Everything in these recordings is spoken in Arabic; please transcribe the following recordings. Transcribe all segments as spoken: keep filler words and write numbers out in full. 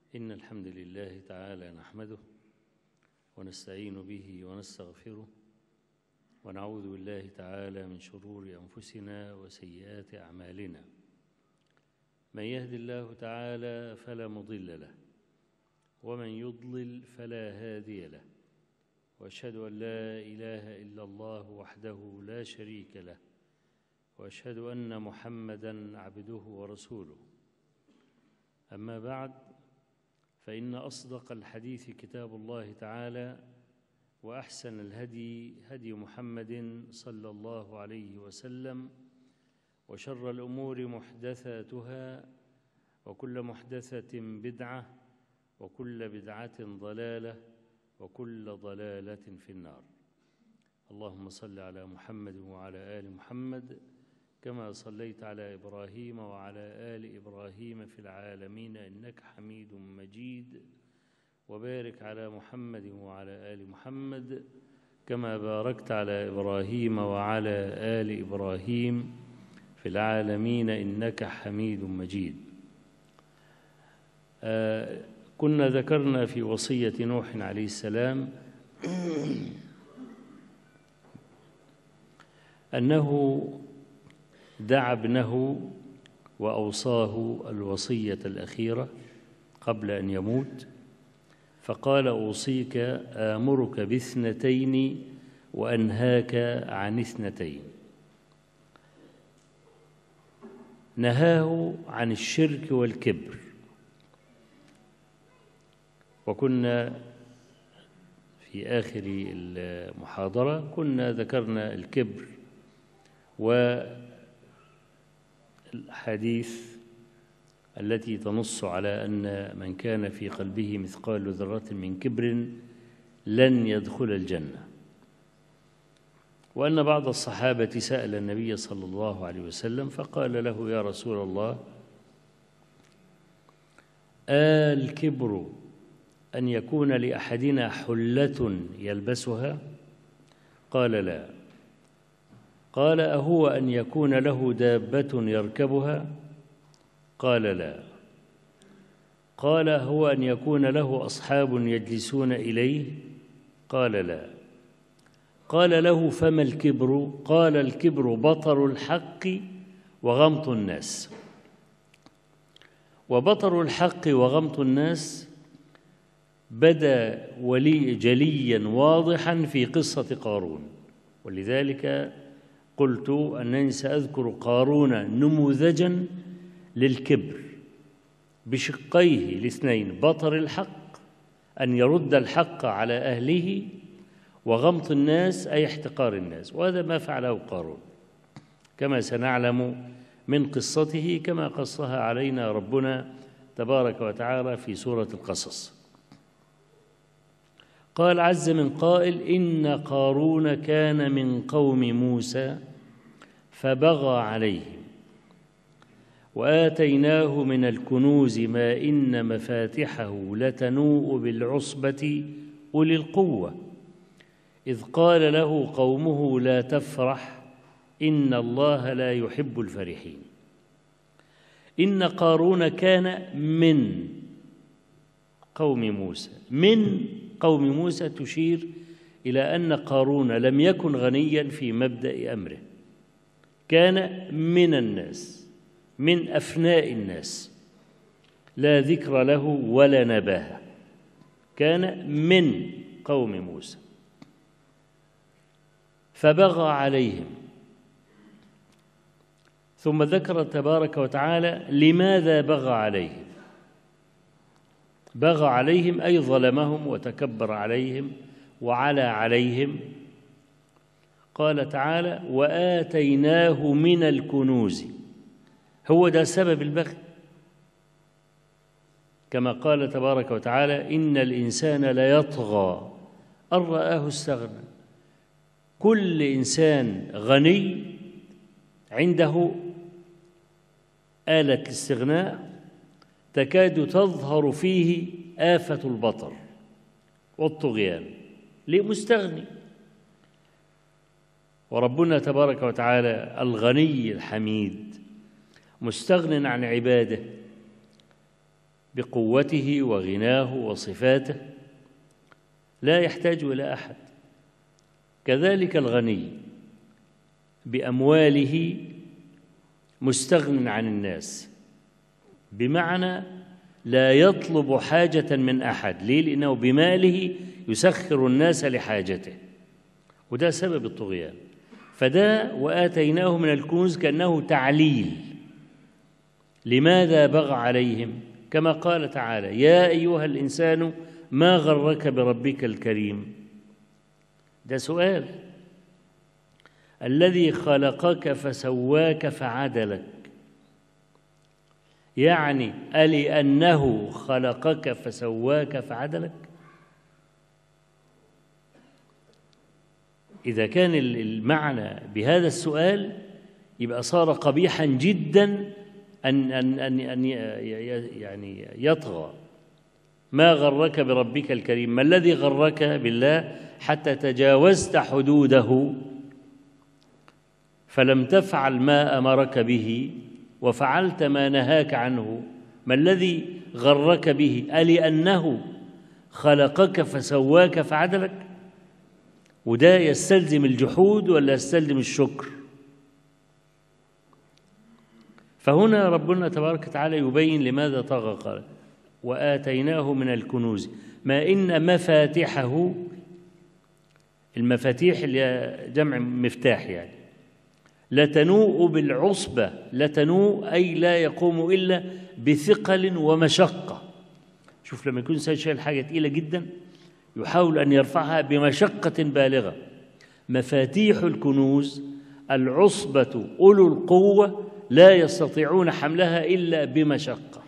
إن الحمد لله تعالى نحمده ونستعين به ونستغفره ونعوذ بالله تعالى من شرور أنفسنا وسيئات أعمالنا. من يهد الله تعالى فلا مضل له ومن يضلل فلا هادي له، وأشهد أن لا إله إلا الله وحده لا شريك له، وأشهد أن محمدًا عبده ورسوله. أما بعد، فإن أصدق الحديث كتاب الله تعالى، وأحسن الهدي هدي محمد صلى الله عليه وسلم، وشر الأمور محدثاتها، وكل محدثة بدعة، وكل بدعة ضلالة، وكل ضلالة في النار. اللهم صل على محمد وعلى آل محمد كما صليت على إبراهيم وعلى آل إبراهيم في العالمين إنك حميد مجيد، وبارك على محمد وعلى آل محمد كما باركت على إبراهيم وعلى آل إبراهيم في العالمين إنك حميد مجيد. آه كنا ذكرنا في وصية نوح عليه السلام أنه دعا ابنه وأوصاه الوصية الأخيرة قبل أن يموت، فقال: أوصيك آمرك باثنتين وأنهاك عن اثنتين. نهاه عن الشرك والكبر، وكنا في آخر المحاضرة كنا ذكرنا الكبر والحديث التي تنص على أن من كان في قلبه مثقال ذرة من كبر لن يدخل الجنة، وأن بعض الصحابة سأل النبي صلى الله عليه وسلم فقال له: يا رسول الله، الكبر أن يكون لأحدنا حلة يلبسها؟ قال: لا. قال: أهو أن يكون له دابة يركبها؟ قال: لا. قال: هو أن يكون له أصحاب يجلسون إليه؟ قال: لا. قال له: فما الكبر؟ قال: الكبر بطر الحق وغمط الناس. وبطر الحق وغمط الناس بدا ولي جليا واضحا في قصة قارون، ولذلك قلت أنني سأذكر قارون نموذجا للكبر بشقيه الاثنين: بطر الحق أن يرد الحق على أهله، وغمط الناس أي احتقار الناس، وهذا ما فعله قارون كما سنعلم من قصته كما قصها علينا ربنا تبارك وتعالى في سورة القصص. قال عز من قائل: إن قارون كان من قوم موسى فبغى عليهم وآتيناه من الكنوز ما إن مفاتحه لتنوء بالعصبة أولي القوة إذ قال له قومه لا تفرح إن الله لا يحب الفرحين. إن قارون كان من قوم موسى. من قوم موسى تشير إلى أن قارون لم يكن غنيا في مبدأ أمره، كان من الناس، من أفناء الناس، لا ذكر له ولا نباهة، كان من قوم موسى فبغى عليهم. ثم ذكر تبارك وتعالى لماذا بغى عليهم. بغى عليهم أي ظلمهم وتكبر عليهم وعلى عليهم. قال تعالى: وآتيناه من الكنوز. هو ده سبب البغي، كما قال تبارك وتعالى: إن الإنسان ليطغى أن رآه استغنى. كل إنسان غني عنده آلة الاستغناء تكاد تظهر فيه آفة البطر والطغيان، ليه؟ مستغني. وربنا تبارك وتعالى الغني الحميد مستغن عن عباده بقوته وغناه وصفاته لا يحتاج إلى أحد. كذلك الغني بأمواله مستغن عن الناس، بمعنى لا يطلب حاجة من أحد. ليه؟ لأنه بماله يسخر الناس لحاجته، وده سبب الطغيان. فده وآتيناه من الكنوز كأنه تعليل لماذا بغى عليهم، كما قال تعالى: يا أيها الإنسان ما غرك بربك الكريم. ده سؤال. الذي خلقك فسواك فعدلك، يعني ألأنه خلقك فسواك فعدلك؟ إذا كان المعنى بهذا السؤال يبقى صار قبيحا جدا أن أن أن أن يعني يطغى. ما غرك بربك الكريم؟ ما الذي غرك بالله حتى تجاوزت حدوده فلم تفعل ما أمرك به وفعلت ما نهاك عنه؟ ما الذي غرك به؟ ألأنه خلقك فسواك فعدلك؟ وده يستلزم الجحود ولا يستلزم الشكر؟ فهنا ربنا تبارك وتعالى يبين لماذا طغى. قال: وآتيناه من الكنوز ما إن مفاتحه. المفاتيح اللي جمع مفتاح، يعني لتنوء بالعصبة. لتنوء أي لا يقوم إلا بثقل ومشقة. شوف لما يكون شايل حاجة تقيلة جدا يحاول أن يرفعها بمشقة بالغة. مفاتيح الكنوز العصبة أولو القوة لا يستطيعون حملها إلا بمشقة.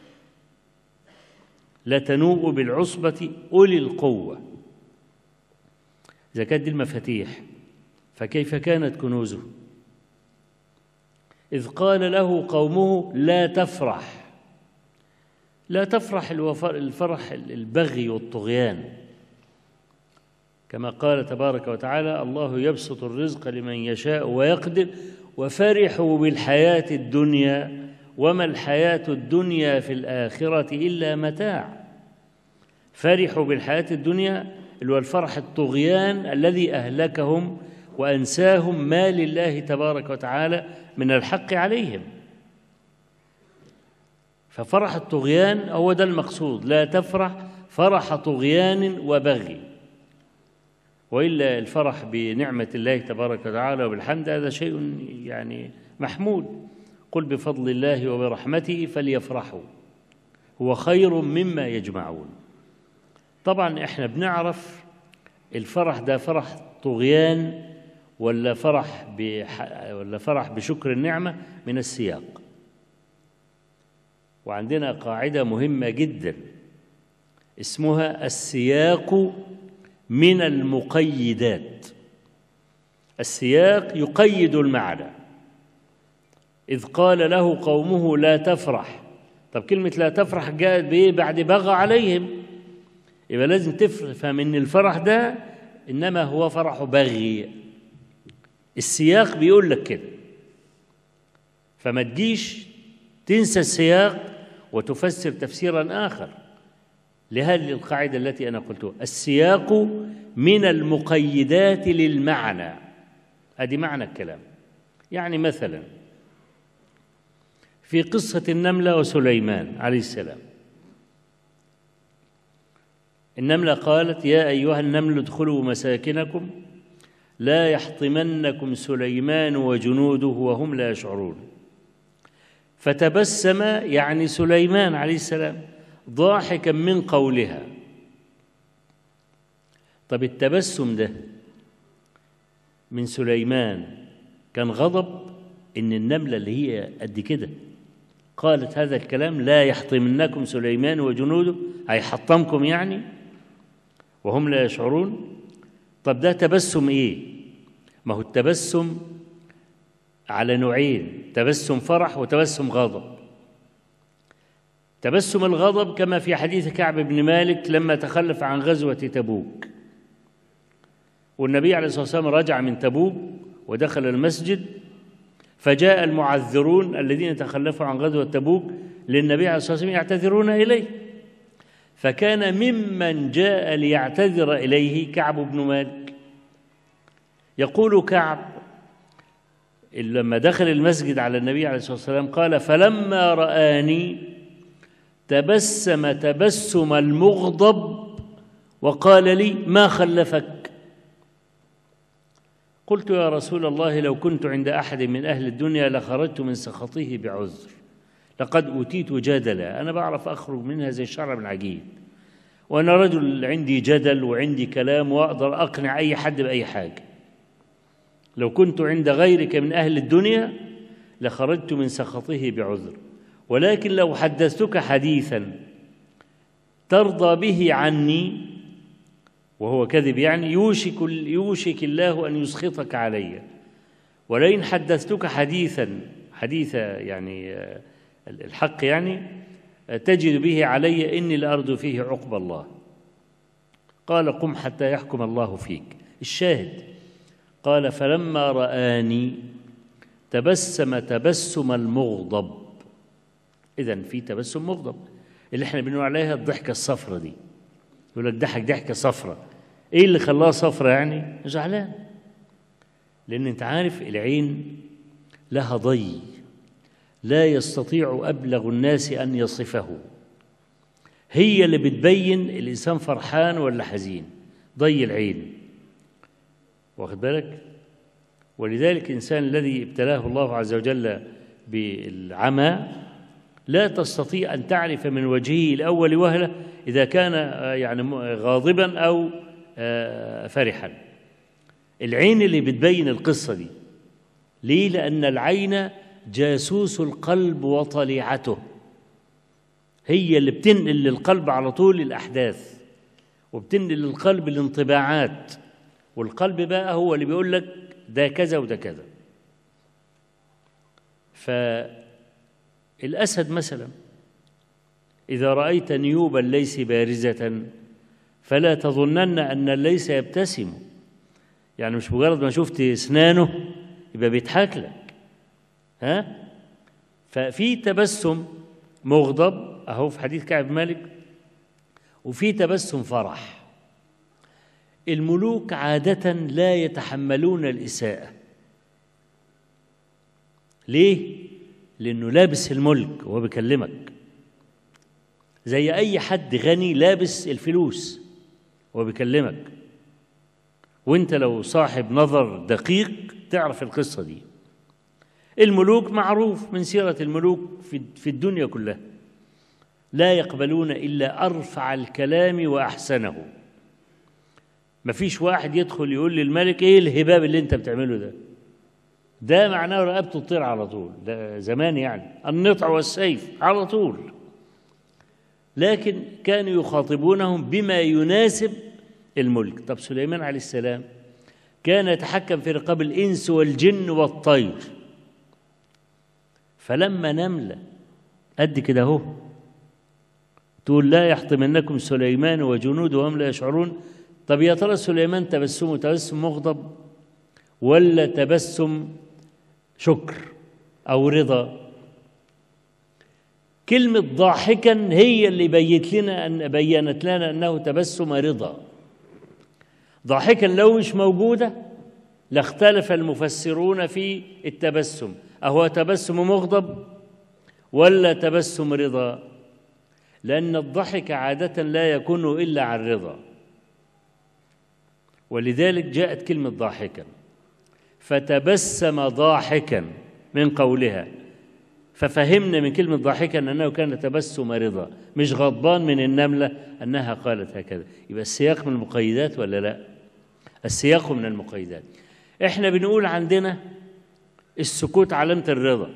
لتنوء بالعصبة أولي القوة. إذا كانت دي المفاتيح فكيف كانت كنوزه؟ إذ قال له قومه: لا تفرح. لا تفرح الفرح البغي والطغيان، كما قال تبارك وتعالى: الله يبسط الرزق لمن يشاء ويقدر وفرحوا بالحياة الدنيا وما الحياة الدنيا في الآخرة إلا متاع. فرحوا بالحياة الدنيا اللي هو الفرح الطغيان الذي أهلكهم وأنساهم ما لله تبارك وتعالى من الحق عليهم. ففرح الطغيان هو ده المقصود. لا تفرح فرح طغيان وبغي، وإلا الفرح بنعمة الله تبارك وتعالى وبالحمد هذا شيء يعني محمود. قل بفضل الله وبرحمته فليفرحوا هو خير مما يجمعون. طبعا احنا بنعرف الفرح ده فرح طغيان ولا فرح ولا فرح بشكر النعمة من السياق. وعندنا قاعدة مهمة جدا اسمها السياق من المقيدات. السياق يقيد المعنى. إذ قال له قومه: لا تفرح. طب كلمة لا تفرح جاءت بإيه؟ بعد بغى عليهم. يبقى لازم تفهم إن الفرح ده إنما هو فرح بغي. السياق بيقول لك كده، فما تجيش تنسى السياق وتفسر تفسيرا آخر لهذه القاعدة التي أنا قلتها: السياق من المقيدات للمعنى. هذه معنى الكلام. يعني مثلا في قصة النملة وسليمان عليه السلام، النملة قالت: يا أيها النمل ادخلوا مساكنكم لا يحطمنكم سليمان وجنوده وهم لا يشعرون. فتبسم يعني سليمان عليه السلام ضاحكا من قولها. طب التبسم ده من سليمان كان غضب إن النملة اللي هي قد كده قالت هذا الكلام: لا يحطمنكم سليمان وجنوده، هيحطمكم يعني وهم لا يشعرون. طب ده تبسم إيه؟ ما هو التبسم على نوعين: تبسم فرح وتبسم غضب. تبسم الغضب كما في حديث كعب بن مالك لما تخلف عن غزوة تبوك، والنبي عليه الصلاة والسلام رجع من تبوك ودخل المسجد، فجاء المعذرون الذين تخلفوا عن غزوة تبوك للنبي عليه الصلاة والسلام يعتذرون إليه، فكان ممن جاء ليعتذر إليه كعب بن مالك. يقول كعب لما دخل المسجد على النبي عليه الصلاة والسلام قال: فلما رآني تبسم تبسم المغضب وقال لي: ما خلفك؟ قلت: يا رسول الله، لو كنت عند أحد من أهل الدنيا لخرجت من سخطه بعذر، لقد أوتيت جدلا، أنا بعرف أخرج منها زي الشعر من العجين، وأنا رجل عندي جدل وعندي كلام وأقدر أقنع أي حد بأي حاجة. لو كنت عند غيرك من أهل الدنيا لخرجت من سخطه بعذر، ولكن لو حدثتك حديثا ترضى به عني وهو كذب يعني يوشك, يوشك الله أن يسخطك علي، ولئن حدثتك حديثا حديث يعني الحق يعني تجد به علي إني لأرجو فيه عقب الله. قال: قم حتى يحكم الله فيك. الشاهد قال: فلما رآني تبسم تبسم المغضب. إذن في تبسم مغضب اللي احنا بنقول عليها الضحكة الصفرة دي. يقول لك ضحك ضحكة صفرة. ايه اللي خلاها صفرة؟ يعني زعلان، لأن انت عارف العين لها ضي لا يستطيع أبلغ الناس أن يصفه، هي اللي بتبين الإنسان فرحان ولا حزين، ضي العين، واخد بالك؟ ولذلك الإنسان الذي ابتلاه الله عز وجل بالعمى لا تستطيع أن تعرف من وجهه الأول وهلة إذا كان يعني غاضبا أو فرحا. العين اللي بتبين القصة دي. ليه؟ لأن العين جاسوس القلب وطليعته، هي اللي بتنقل للقلب على طول الأحداث وبتنقل للقلب الانطباعات، والقلب بقى هو اللي بيقول لك ده كذا وده كذا. فالأسد مثلا إذا رأيت نيوب الليث بارزة فلا تظنن أن الليث يبتسم، يعني مش مجرد ما شفت أسنانه يبقى بيضحك لك، ها؟ ففي تبسم مغضب أهو في حديث كعب مالك، وفي تبسم فرح. الملوك عادة لا يتحملون الإساءة. ليه؟ لأنه لابس الملك وهو بيكلمك، زي أي حد غني لابس الفلوس وهو بيكلمك، وانت لو صاحب نظر دقيق تعرف القصة دي. الملوك معروف من سيرة الملوك في الدنيا كلها لا يقبلون إلا أرفع الكلام وأحسنه. مفيش واحد يدخل يقول للملك إيه الهباب اللي أنت بتعمله ده، ده معناه رقبته تطير على طول، ده زمان يعني النطع والسيف على طول. لكن كانوا يخاطبونهم بما يناسب الملك. طب سليمان عليه السلام كان يتحكم في رقاب الإنس والجن والطير، فلما نملة قد كده اهو تقول لا يحطمنكم سليمان وجنوده وهم لا يشعرون، طب يا ترى سليمان تبسمه تبسم مغضب ولا تبسم شكر أو رضا؟ كلمة ضاحكا هي اللي بيت لنا أن بينت لنا أنه تبسم رضا. ضاحكا لو مش موجودة لاختلف المفسرون في التبسم، أهو تبسم مغضب ولا تبسم رضا؟ لأن الضحك عادة لا يكون إلا عن رضا، ولذلك جاءت كلمة ضاحكا، فتبسم ضاحكا من قولها، ففهمنا من كلمة ضاحكا أنه كان تبسم رضا، مش غضبان من النملة أنها قالت هكذا. يبقى السياق من المقيدات ولا لا؟ السياق من المقيدات. إحنا بنقول عندنا السكوت علامة الرضا،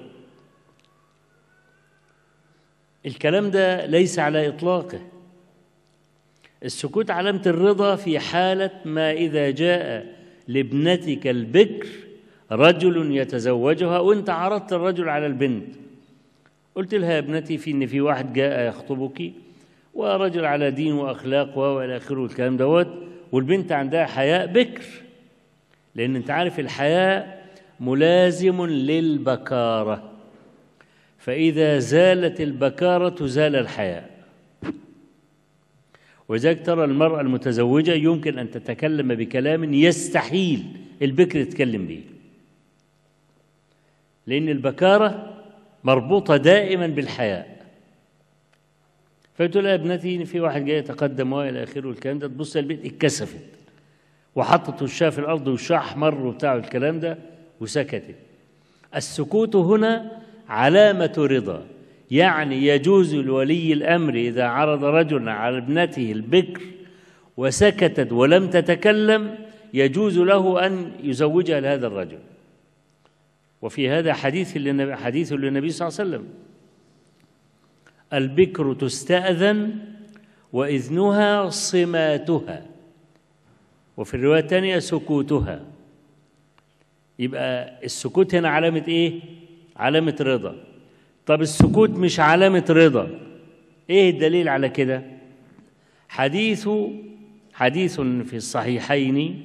الكلام ده ليس على إطلاقه. السكوت علامة الرضا في حالة ما إذا جاء لابنتك البكر رجل يتزوجها وانت عرضت الرجل على البنت، قلت لها يا ابنتي في ان في واحد جاء يخطبك ورجل على دين واخلاق والى اخره الكلام دوت، والبنت عندها حياء بكر، لان انت عارف الحياء ملازم للبكاره، فاذا زالت البكاره زال الحياء. وذلك ترى المرأة المتزوجة يمكن أن تتكلم بكلام يستحيل البكر تتكلم به، لأن البكارة مربوطة دائما بالحياء. فتقول يا ابنتي في واحد جاي يتقدم وإلى آخره الكلام ده، تبص البيت اتكسفت وحطت وشها في الأرض وشها أحمر وبتاع الكلام ده وسكتت. السكوت هنا علامة رضا، يعني يجوز لولي الأمر إذا عرض رجل على ابنته البكر وسكتت ولم تتكلم يجوز له أن يزوجها لهذا الرجل. وفي هذا حديث للنبي, حديث للنبي صلى الله عليه وسلم: البكر تستأذن وإذنها صماتها، وفي الرواية الثانية سكوتها. يبقى السكوت هنا علامة إيه؟ علامة رضا. طب السكوت مش علامة رضا، إيه الدليل على كده؟ حديث حديث في الصحيحين،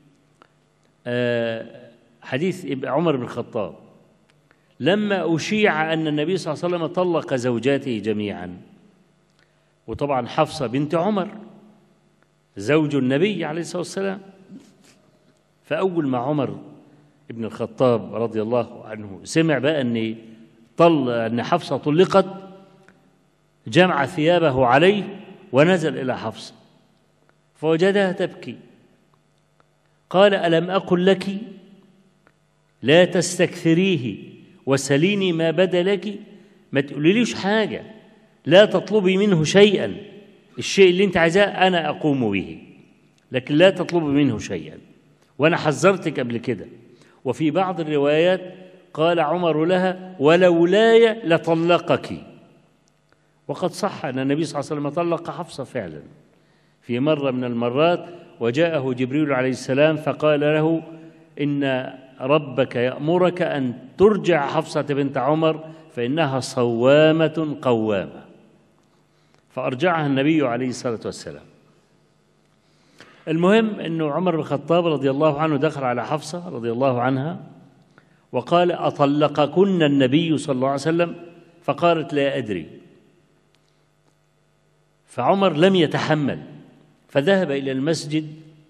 آه حديث عمر بن الخطاب لما أشيع أن النبي صلى الله عليه وسلم طلق زوجاته جميعا، وطبعا حفصة بنت عمر زوج النبي عليه الصلاة والسلام. فأول ما عمر بن الخطاب رضي الله عنه سمع بقى أن طل أن حفصة طلقت، جمع ثيابه عليه ونزل إلى حفصة فوجدها تبكي. قال: ألم أقل لك لا تستكثريه وسليني ما بدا لك؟ ما تقوليليش حاجة، لا تطلبي منه شيئا، الشيء اللي انت عايزاه أنا أقوم به، لكن لا تطلبي منه شيئا، وأنا حذرتك قبل كده. وفي بعض الروايات قال عمر لها: ولولاي لطلقك. وقد صح أن النبي صلى الله عليه وسلم طلق حفصة فعلا في مرة من المرات، وجاءه جبريل عليه السلام فقال له: إن ربك يأمرك أن ترجع حفصة بنت عمر فإنها صوامة قوامة. فأرجعها النبي عليه الصلاة والسلام. المهم أنه عمر بن الخطاب رضي الله عنه دخل على حفصة رضي الله عنها وقال: أطلقكن النبي صلى الله عليه وسلم؟ فقالت: لا أدري. فعمر لم يتحمل فذهب إلى المسجد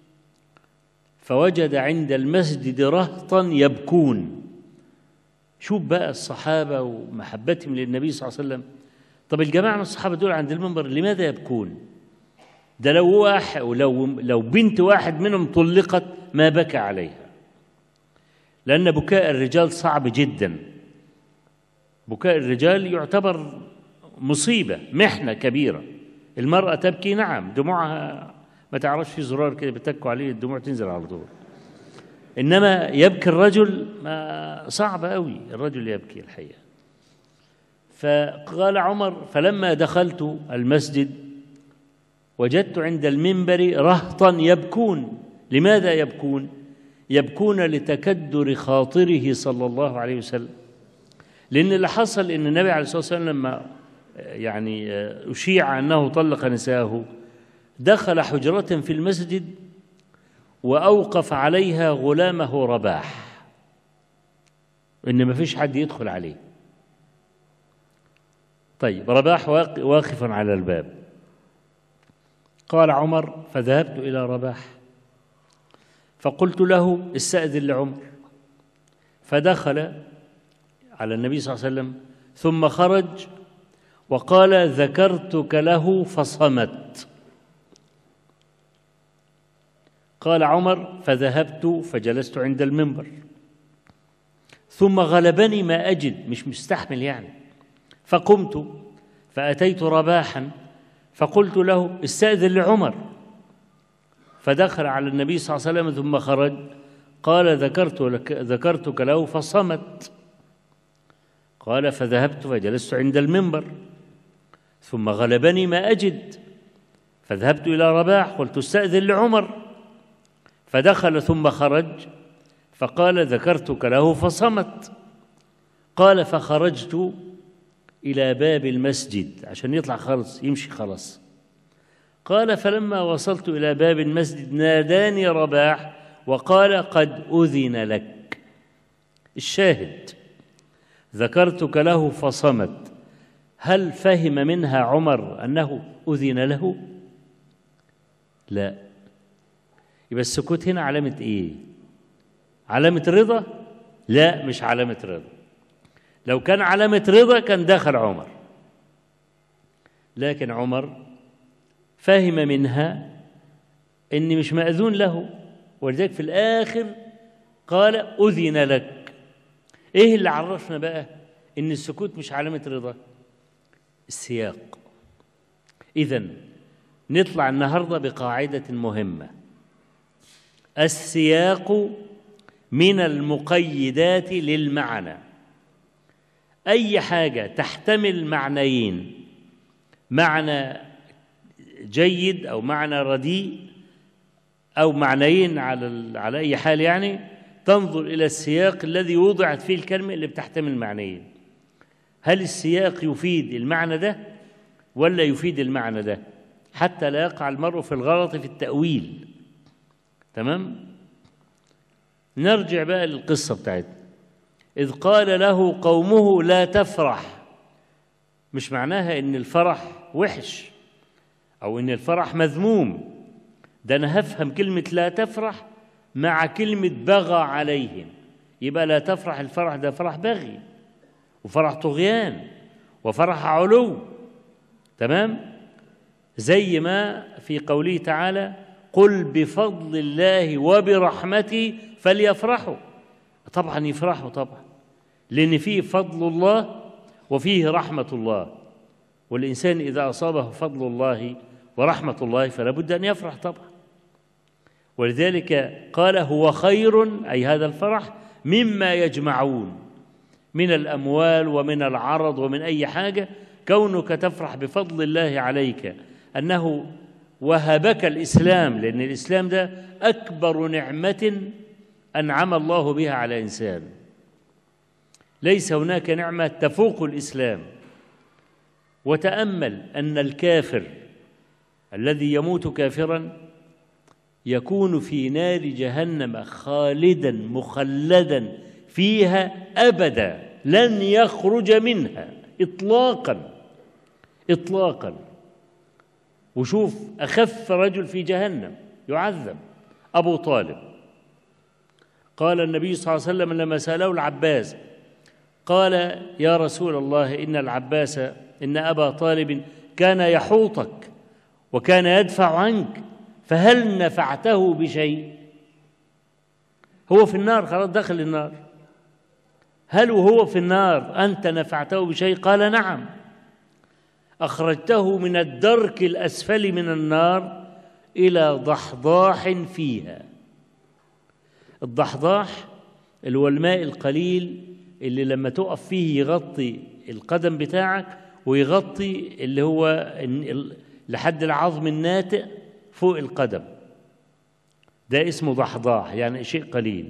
فوجد عند المسجد رهطا يبكون. شوف بقى الصحابة ومحبتهم للنبي صلى الله عليه وسلم. طب الجماعة من الصحابة دول عند المنبر لماذا يبكون؟ ده لو واحد ولو لو بنت واحد منهم طلقت ما بكى عليها، لأن بكاء الرجال صعب جدا. بكاء الرجال يعتبر مصيبة، محنة كبيرة. المرأة تبكي نعم، دموعها ما تعرفش في زرار كده بتكوا عليه الدموع تنزل على طول، إنما يبكي الرجل ما صعب قوي الرجل يبكي الحقيقة. فقال عمر: فلما دخلت المسجد وجدت عند المنبر رهطا يبكون. لماذا يبكون؟ يبكون لتكدر خاطره صلى الله عليه وسلم. لأن اللي حصل إن النبي عليه الصلاة والسلام لما يعني أشيع أنه طلق نساءه دخل حجرة في المسجد وأوقف عليها غلامه رباح إن ما فيش حد يدخل عليه. طيب رباح واقف على الباب. قال عمر: فذهبت إلى رباح فقلت له: استأذن لعمر. فدخل على النبي صلى الله عليه وسلم ثم خرج وقال: ذكرتك له فصمت. قال عمر: فذهبت فجلست عند المنبر ثم غلبني ما أجد، مش مستحمل يعني، فقمت فأتيت رباحا فقلت له: استأذن لعمر. فدخل على النبي صلى الله عليه وسلم ثم خرج قال: ذكرت لك ذكرتك له فصمت. قال: فذهبت فجلست عند المنبر ثم غلبني ما أجد فذهبت إلى رباح قلت: استأذن لعمر. فدخل ثم خرج فقال: ذكرتك له فصمت. قال: فخرجت إلى باب المسجد عشان يطلع خالص يمشي خلاص. قال: فلما وصلت إلى باب المسجد ناداني رباح وقال: قد أذن لك. الشاهد: ذكرتك له فصمت. هل فهم منها عمر أنه أذن له؟ لا. يبقى السكوت هنا علامة إيه؟ علامة رضا؟ لا، مش علامة رضا. لو كان علامة رضا كان دخل عمر، لكن عمر فهم منها إن مش مأذون له، ولذلك في الآخر قال أذن لك. إيه اللي عرفنا بقى إن السكوت مش علامة رضا؟ السياق. إذن نطلع النهاردة بقاعدة مهمة: السياق من المقيدات للمعنى. أي حاجة تحتمل معنيين، معنى جيد أو معنى رديء أو معنيين على على أي حال، يعني تنظر إلى السياق الذي وضعت فيه الكلمة اللي بتحتمل معنيين. هل السياق يفيد المعنى ده ولا يفيد المعنى ده، حتى لا يقع المرء في الغلط في التأويل. تمام؟ نرجع بقى للقصة بتاعتنا. إذ قال له قومه لا تفرح، مش معناها إن الفرح وحش أو إن الفرح مذموم، ده أنا هفهم كلمة لا تفرح مع كلمة بغى عليهم. يبقى لا تفرح، الفرح ده فرح بغي وفرح طغيان وفرح علو. تمام؟ زي ما في قوله تعالى: قل بفضل الله وبرحمته فليفرحوا. طبعا يفرحوا طبعا، لأن فيه فضل الله وفيه رحمة الله، والإنسان إذا أصابه فضل الله ورحمة الله فلا بد أن يفرح طبعا. ولذلك قال هو خير، أي هذا الفرح، مما يجمعون من الأموال ومن العرض ومن أي حاجة. كونك تفرح بفضل الله عليك أنه وهبك الإسلام، لأن الإسلام ده أكبر نعمة أنعم الله بها على إنسان. ليس هناك نعمة تفوق الإسلام. وتأمل أن الكافر الذي يموت كافرا يكون في نار جهنم خالدا مخلدا فيها أبدا، لن يخرج منها إطلاقا إطلاقا. وشوف أخف رجل في جهنم يعذب أبو طالب. قال النبي صلى الله عليه وسلم لما سأله العباس، قال يا رسول الله إن العباس إن أبا طالب كان يحوطك وكان يدفع عنك، فهل نفعته بشيء؟ هو في النار، خلاص دخل النار. هل وهو في النار أنت نفعته بشيء؟ قال نعم، أخرجته من الدرك الأسفل من النار إلى ضحضاح فيها. الضحضاح اللي هو الماء القليل اللي لما تقف فيه يغطي القدم بتاعك ويغطي اللي هو لحد العظم الناتئ فوق القدم، ده اسمه ضحضاح، يعني شيء قليل.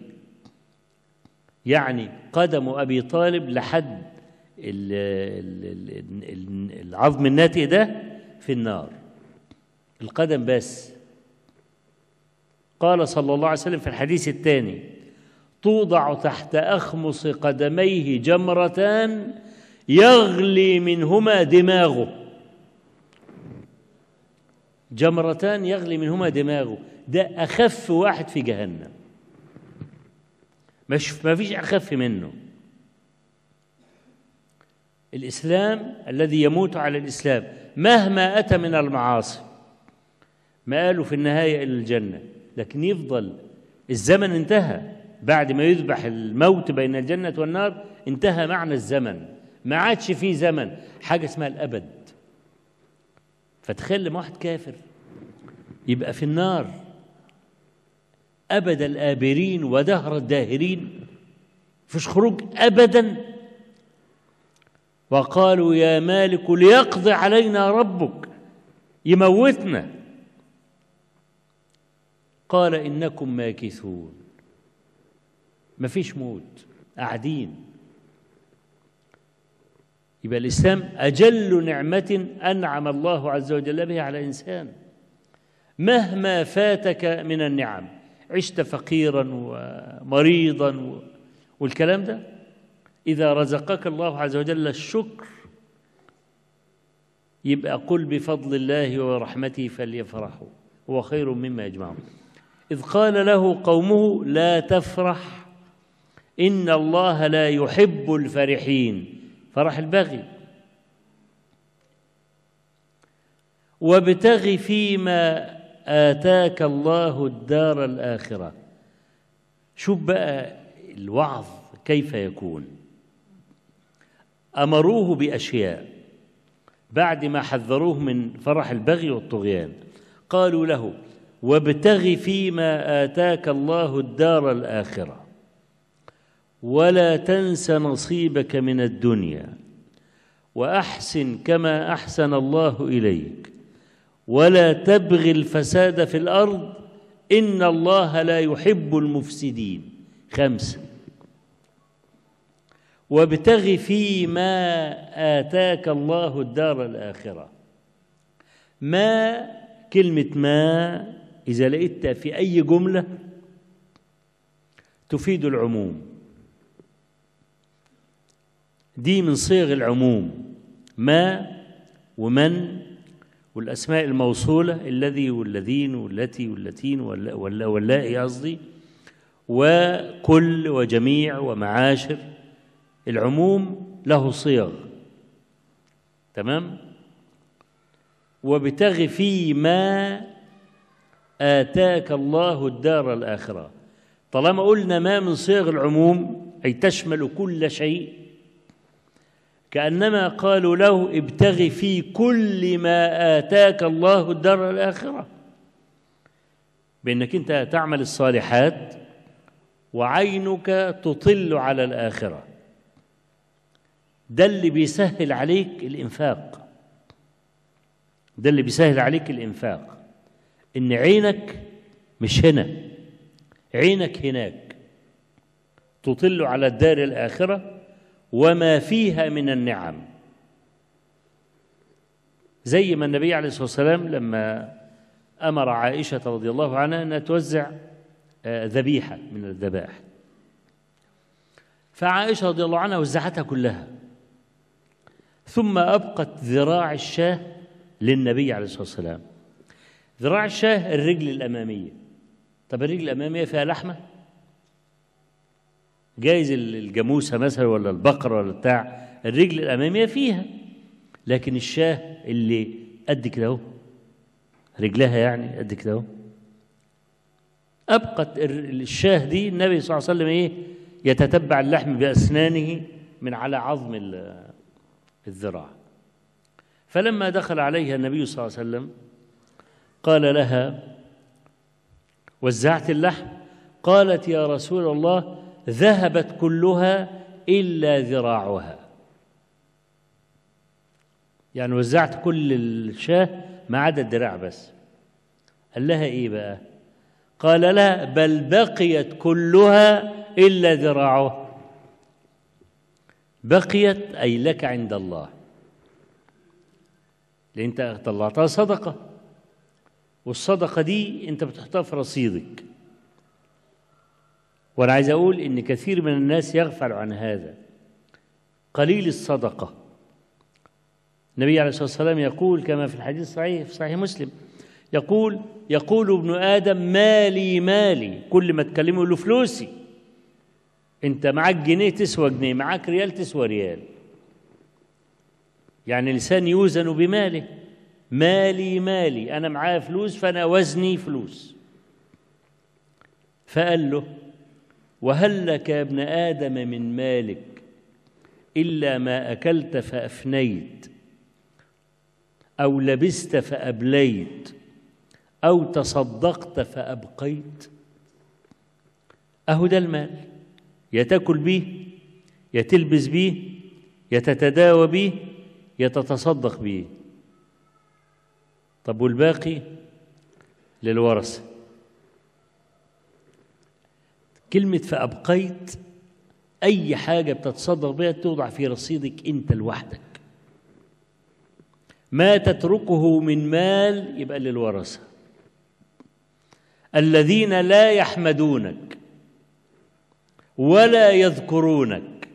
يعني قدم أبي طالب لحد العظم الناتئ ده في النار، القدم بس. قال صلى الله عليه وسلم في الحديث الثاني: توضع تحت أخمص قدميه جمرتان يغلي منهما دماغه. جمرتان يغلي منهما دماغه، ده أخف واحد في جهنم، مش ما فيش أخف منه. الإسلام الذي يموت على الإسلام مهما أتى من المعاصي، ما قالوا في النهاية إلى الجنة، لكن يفضل الزمن انتهى بعد ما يذبح الموت بين الجنة والنار، انتهى معنى الزمن، ما عادش فيه زمن، حاجة اسمها الأبد. فتخيل لما واحد كافر يبقى في النار أبد الآبرين ودهر الداهرين، فيش خروج أبدا. وقالوا يا مالك ليقضي علينا ربك، يموتنا. قال إنكم ماكثون، مفيش موت، قاعدين. يبقى الإسلام أجل نعمة أنعم الله عز وجل بها على إنسان. مهما فاتك من النعم، عشت فقيرا ومريضا والكلام ده، إذا رزقك الله عز وجل الشكر يبقى قل بفضل الله ورحمته فليفرحوا هو خير مما يجمعون. إذ قال له قومه لا تفرح إن الله لا يحب الفرحين، فرح البغي. وابتغ فيما آتاك الله الدار الآخرة. شوف بقى الوعظ كيف يكون. أمروه بأشياء بعد ما حذروه من فرح البغي والطغيان، قالوا له وابتغ فيما آتاك الله الدار الآخرة ولا تنس نصيبك من الدنيا وأحسن كما أحسن الله إليك ولا تبغ الفساد في الأرض إن الله لا يحب المفسدين. خمسة. وابتغ فيما آتاك الله الدار الآخرة. ما كلمة ما إذا لقيتها في أي جملة تفيد العموم، دي من صيغ العموم. ما ومن والأسماء الموصولة الذي والذين والتي واللتين واللائي قصدي، وكل وجميع ومعاشر. العموم له صيغ، تمام. وابتغ فيما آتاك الله الدار الآخرة. طالما قلنا ما من صيغ العموم أي تشمل كل شيء، كأنما قالوا له ابتغ في كل ما آتاك الله الدار الآخرة، بأنك أنت تعمل الصالحات وعينك تطل على الآخرة. ده اللي بيسهل عليك الإنفاق، ده اللي بيسهل عليك الإنفاق، إن عينك مش هنا، عينك هناك، تطل على الدار الآخرة وما فيها من النعم. زي ما النبي عليه الصلاة والسلام لما أمر عائشة رضي الله عنها أن توزع ذبيحة من الذبائح، فعائشة رضي الله عنها وزعتها كلها، ثم أبقت ذراع الشاة للنبي عليه الصلاة والسلام. ذراع الشاة الرجل الأمامية. طب الرجل الأمامية فيها لحمة؟ جايز الجاموسة مثلا ولا البقرة ولا بتاع، الرجل الأمامية فيها، لكن الشاة اللي قد كده اهو، رجلها يعني قد كده اهو، أبقت الشاة دي النبي صلى الله عليه وسلم إيه يتتبع اللحم بأسنانه من على عظم الذراع. فلما دخل عليها النبي صلى الله عليه وسلم قال لها وزعت اللحم؟ قالت يا رسول الله ذهبت كلها إلا ذراعها، يعني وزعت كل الشاة ما عدا الذراع بس. قال لها إيه بقى؟ قال لها بل بقيت كلها إلا ذراعها. بقيت أي لك عند الله، لأن أنت طلعتها صدقة، والصدقة دي أنت بتحطها في رصيدك. وأنا عايز أقول إن كثير من الناس يغفل عن هذا، قليل الصدقة. النبي عليه الصلاة والسلام يقول كما في الحديث الصحيح في صحيح مسلم، يقول يقول ابن آدم مالي مالي، كل ما تكلمه يقول له فلوسي. أنت معاك جنيه تسوى جنيه، معاك ريال تسوى ريال، يعني الإنسان يوزن بماله. مالي مالي، أنا معايا فلوس فأنا وزني فلوس. فقال له وهل لك يا ابن آدم من مالك إلا ما أكلت فأفنيت أو لبست فأبليت أو تصدقت فأبقيت. أهو ده المال، يا تاكل بيه، يا تلبس بيه، يا تتداوى بيه، يا تتصدق بيه. طب والباقي للورثة. كلمة فأبقيت أي حاجة بتتصدق بها توضع في رصيدك أنت لوحدك. ما تتركه من مال يبقى للورثة الذين لا يحمدونك ولا يذكرونك،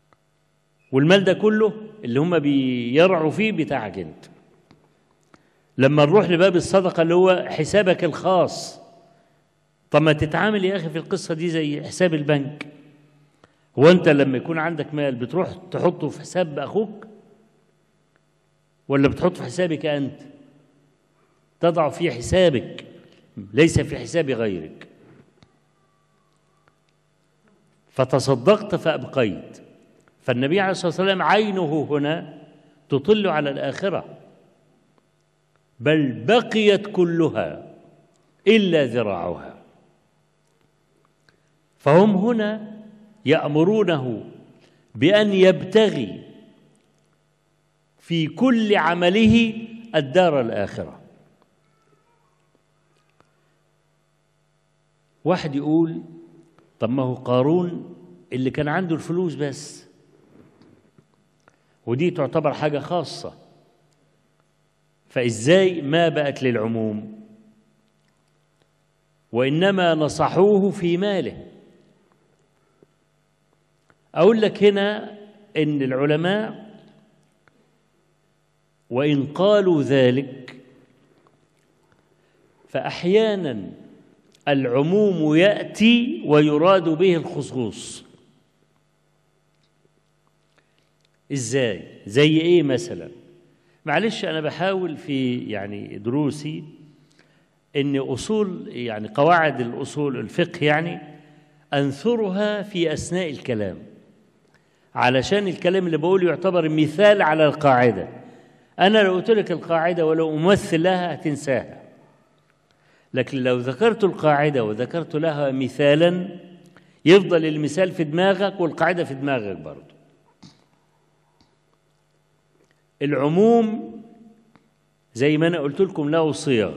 والمال ده كله اللي هم بيرعوا فيه بتاعك انت. لما نروح لباب الصدقة اللي هو حسابك الخاص، طب ما تتعامل يا أخي في القصة دي زي حساب البنك. هو أنت لما يكون عندك مال بتروح تحطه في حساب أخوك ولا بتحطه في حسابك أنت؟ تضع في حسابك ليس في حساب غيرك. فتصدقت فأبقيت. فالنبي عليه الصلاة والسلام عينه هنا تطل على الآخرة، بل بقيت كلها إلا ذراعها. فهم هنا يأمرونه بأن يبتغي في كل عمله الدار الآخرة. واحد يقول طب ما هو قارون اللي كان عنده الفلوس بس، ودي تعتبر حاجة خاصة، فإزاي ما بقت للعموم؟ وإنما نصحوه في ماله. أقول لك هنا إن العلماء وإن قالوا ذلك فأحيانا العموم يأتي ويراد به الخصوص. إزاي؟ زي إيه مثلا؟ معلش أنا بحاول في يعني دروسي إن أصول يعني قواعد الأصول الفقه يعني أنثرها في أثناء الكلام، علشان الكلام اللي بقوله يعتبر مثال على القاعدة. أنا لو قلت لك القاعدة ولو أمثل لها هتنساها، لكن لو ذكرت القاعدة وذكرت لها مثالا يفضل المثال في دماغك والقاعدة في دماغك برضه. العموم زي ما أنا قلت لكم له صيغ،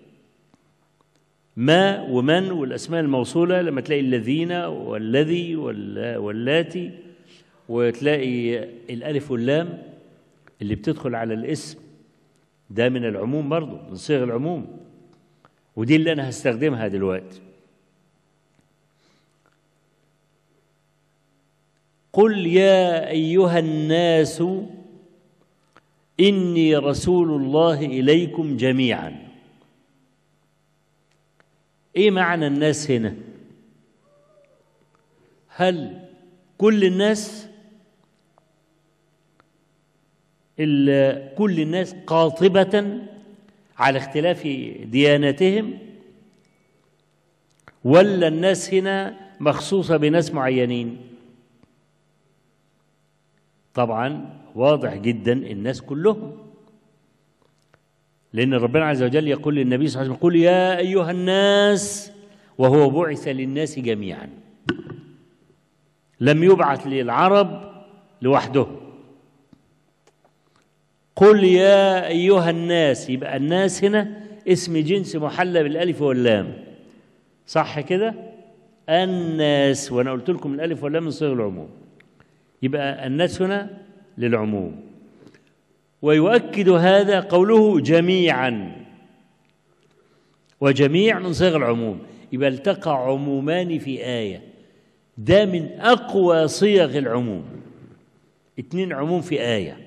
ما ومن والأسماء الموصولة، لما تلاقي الذين والذي واللاتي، وتلاقي الألف واللام اللي بتدخل على الاسم، ده من العموم برضه، من صيغ العموم، ودي اللي أنا هستخدمها دلوقتي. قل يا أيها الناس إني رسول الله إليكم جميعا. إيه معنى الناس هنا؟ هل كل الناس؟ كل الناس قاطبة على اختلاف دياناتهم، ولا الناس هنا مخصوصة بناس معينين؟ طبعا واضح جدا الناس كلهم، لأن ربنا عز وجل يقول للنبي صلى الله عليه وسلم قل يا أيها الناس، وهو بعث للناس جميعا، لم يبعث للعرب لوحدهم. قل يا أيها الناس، يبقى الناس هنا اسم جنس محلى بالألف واللام، صح كده؟ الناس، وأنا قلت لكم الألف واللام من صيغ العموم، يبقى الناس هنا للعموم. ويؤكد هذا قوله جميعا، وجميع من صيغ العموم، يبقى التقى عمومان في آية، ده من أقوى صيغ العموم، اتنين عموم في آية.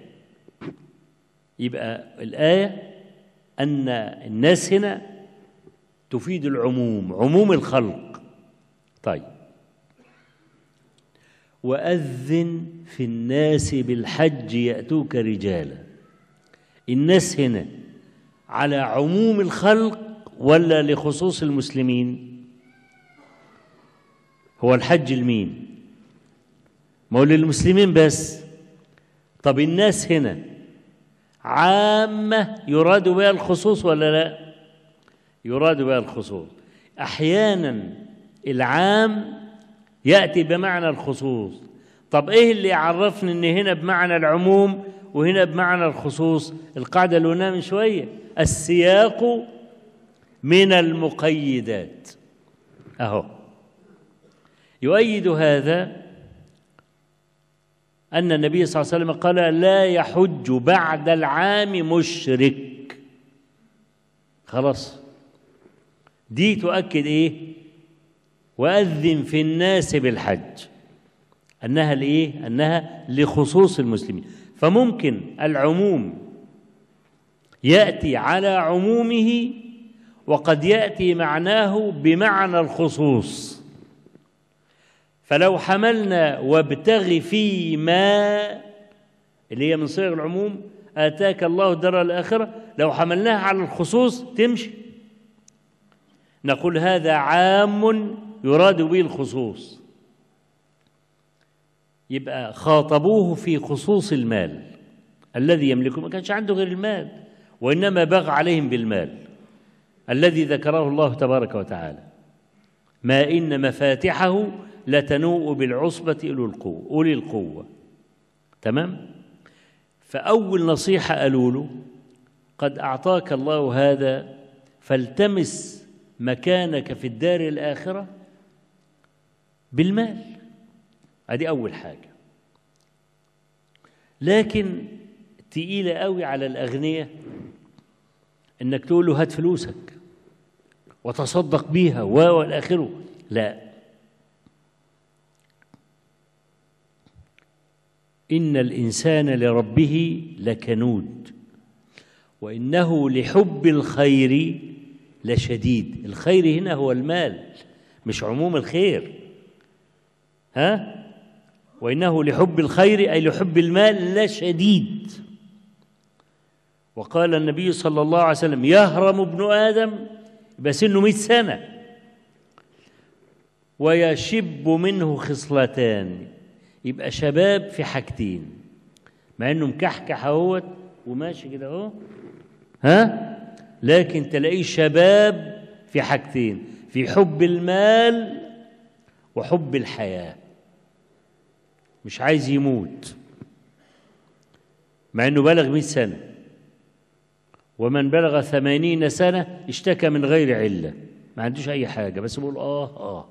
يبقى الآية أن الناس هنا تفيد العموم، عموم الخلق. طيب، وأذن في الناس بالحج يأتوك رجالا. الناس هنا على عموم الخلق ولا لخصوص المسلمين؟ هو الحج لمين؟ ما هو للمسلمين بس. طب الناس هنا عامة يراد بها الخصوص ولا لا؟ يراد بها الخصوص. أحيانا العام يأتي بمعنى الخصوص. طب إيه اللي يعرفني إن هنا بمعنى العموم وهنا بمعنى الخصوص؟ القاعدة اللي قلناها من شوية، السياق من المقيدات. أهو يؤيد هذا أن النبي صلى الله عليه وسلم قال لا يحج بعد العام مشرك. خلاص، دي تؤكد إيه؟ وأذن في الناس بالحج، أنها لإيه؟ أنها لخصوص المسلمين. فممكن العموم يأتي على عمومه، وقد يأتي معناه بمعنى الخصوص. فلو حملنا وابتغ فيما اللي هي من صيغ العموم آتاك الله الدار الآخرة، لو حملناها على الخصوص تمشي، نقول هذا عام يراد به الخصوص. يبقى خاطبوه في خصوص المال الذي يملكه، ما كانش عنده غير المال، وإنما بغى عليهم بالمال الذي ذكره الله تبارك وتعالى: ما إن مفاتحه لتنوء بالعصبة أولي القوة. تمام؟ فأول نصيحة قالوا له: قد أعطاك الله هذا فالتمس مكانك في الدار الآخرة بالمال. هذه أول حاجة. لكن تقيلة قوي على الأغنياء إنك تقول له هات فلوسك وتصدق بيها والى آخره. لا، إن الإنسان لربه لكنود وإنه لحب الخير لشديد. الخير هنا هو المال، مش عموم الخير. ها؟ وإنه لحب الخير أي لحب المال لشديد. وقال النبي صلى الله عليه وسلم: يهرم ابن آدم يبقى سنه مئة سنة ويشب منه خصلتان، يبقى شباب في حاجتين، مع انه مكحكح اهوت وماشي كده اهو، ها، لكن تلاقيه شباب في حاجتين: في حب المال وحب الحياة. مش عايز يموت مع انه بلغ مئة سنة. ومن بلغ ثمانين سنة اشتكى من غير علة، ما عندوش أي حاجة بس بيقول آه آه.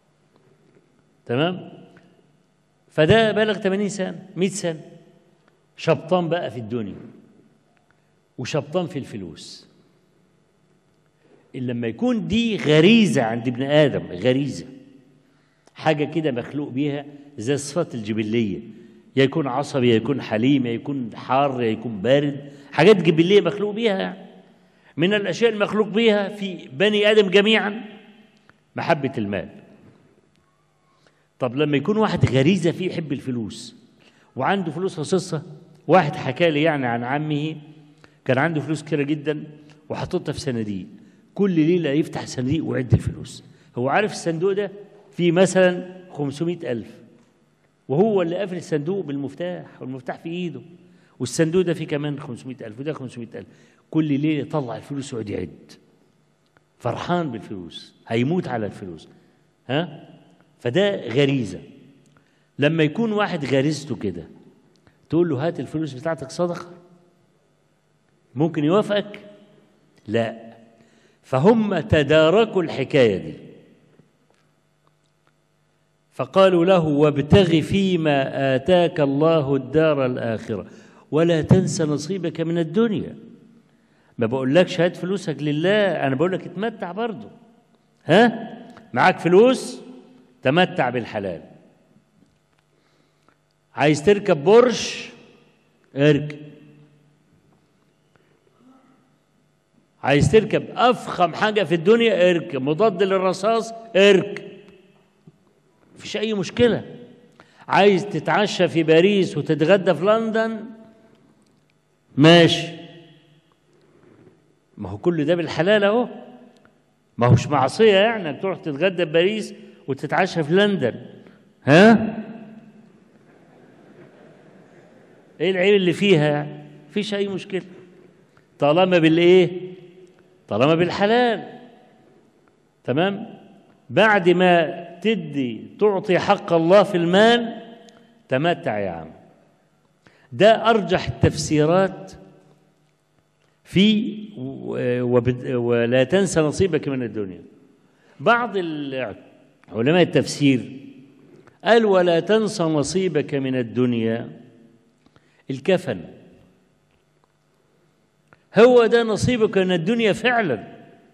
تمام؟ فده بلغ ثمانين سنة مئة سنة، شبطان بقى في الدنيا وشبطان في الفلوس. إلا لما يكون دي غريزة عند ابن آدم، غريزة، حاجة كده مخلوق بيها زي الصفات الجبلية، يا يكون عصبي يا يكون حليم يا يكون حار يا يكون بارد، حاجات جبلية مخلوق بيها. من الأشياء المخلوق بيها في بني آدم جميعا محبة المال. طب لما يكون واحد غريزة فيه يحب الفلوس وعنده فلوس خصيصة، واحد حكى لي يعني عن عمه كان عنده فلوس كتيرة جدا وحطتها في صناديق، كل ليلة يفتح صندوق ويعد الفلوس. هو عارف الصندوق ده فيه مثلا خمسمائة ألف، وهو اللي قافل الصندوق بالمفتاح والمفتاح في ايده، والصندوق ده فيه كمان خمسمائة ألف وده خمسمائة ألف. كل ليله يطلع الفلوس ويقعد يعد، فرحان بالفلوس، هيموت على الفلوس. ها؟ فده غريزه. لما يكون واحد غريزته كده تقول له هات الفلوس بتاعتك صدقه، ممكن يوافقك؟ لا. فهم تداركوا الحكايه دي فقالوا له: وابتغ فيما آتاك الله الدار الآخرة ولا تنس نصيبك من الدنيا. ما بقولكش هات فلوسك لله، أنا بقولك اتمتع برضه. ها؟ معاك فلوس تمتع بالحلال. عايز تركب بورش اركب، عايز تركب أفخم حاجة في الدنيا اركب، مضاد للرصاص اركب، مفيش أي مشكلة. عايز تتعشى في باريس وتتغدى في لندن ماشي، ما هو كل ده بالحلال اهو، ما هوش معصية يعني انك تروح تتغدى في باريس وتتعشى في لندن. ها؟ ايه العيب اللي فيها يعني؟ مفيش أي مشكلة طالما بالإيه؟ طالما بالحلال. تمام؟ بعد ما تدي تعطي حق الله في المال تمتع يا عم. ده أرجح التفسيرات في ولا تنسى نصيبك من الدنيا. بعض علماء التفسير قال ولا تنسى نصيبك من الدنيا الكفن، هو ده نصيبك من الدنيا فعلا.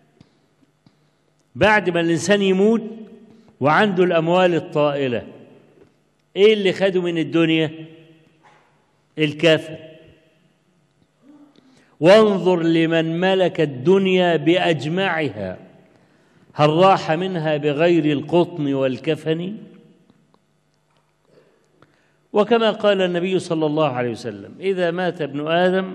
بعد ما الإنسان يموت وعنده الأموال الطائلة، إيه اللي خده من الدنيا؟ الكفن. وانظر لمن ملك الدنيا بأجمعها هل راح منها بغير القطن والكفن؟ وكما قال النبي صلى الله عليه وسلم إذا مات ابن آدم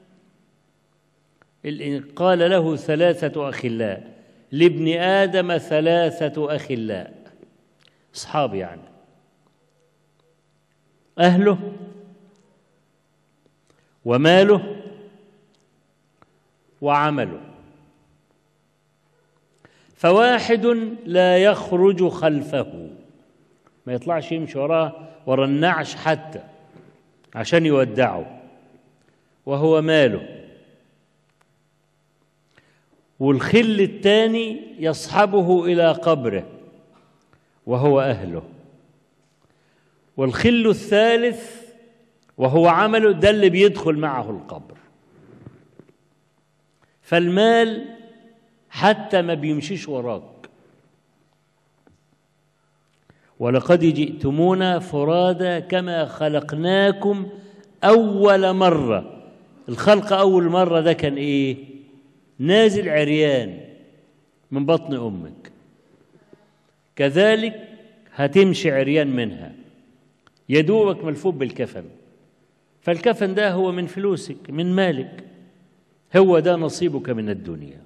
قال له ثلاثة أخلاء، لابن آدم ثلاثة أخلاء، أصحاب يعني، أهله وماله وعمله، فواحد لا يخرج خلفه، ما يطلعش يمشي وراه ورا النعش حتى عشان يودعه، وهو ماله. والخل الثاني يصحبه إلى قبره وهو أهله. والخل الثالث وهو عمله، ده اللي بيدخل معه القبر. فالمال حتى ما بيمشيش وراك. ولقد جئتمونا فرادا كما خلقناكم أول مرة. الخلق أول مرة ده كان إيه؟ نازل عريان من بطن أمك، كذلك هتمشي عريان منها، يدوبك ملفوف بالكفن. فالكفن ده هو من فلوسك، من مالك، هو ده نصيبك من الدنيا.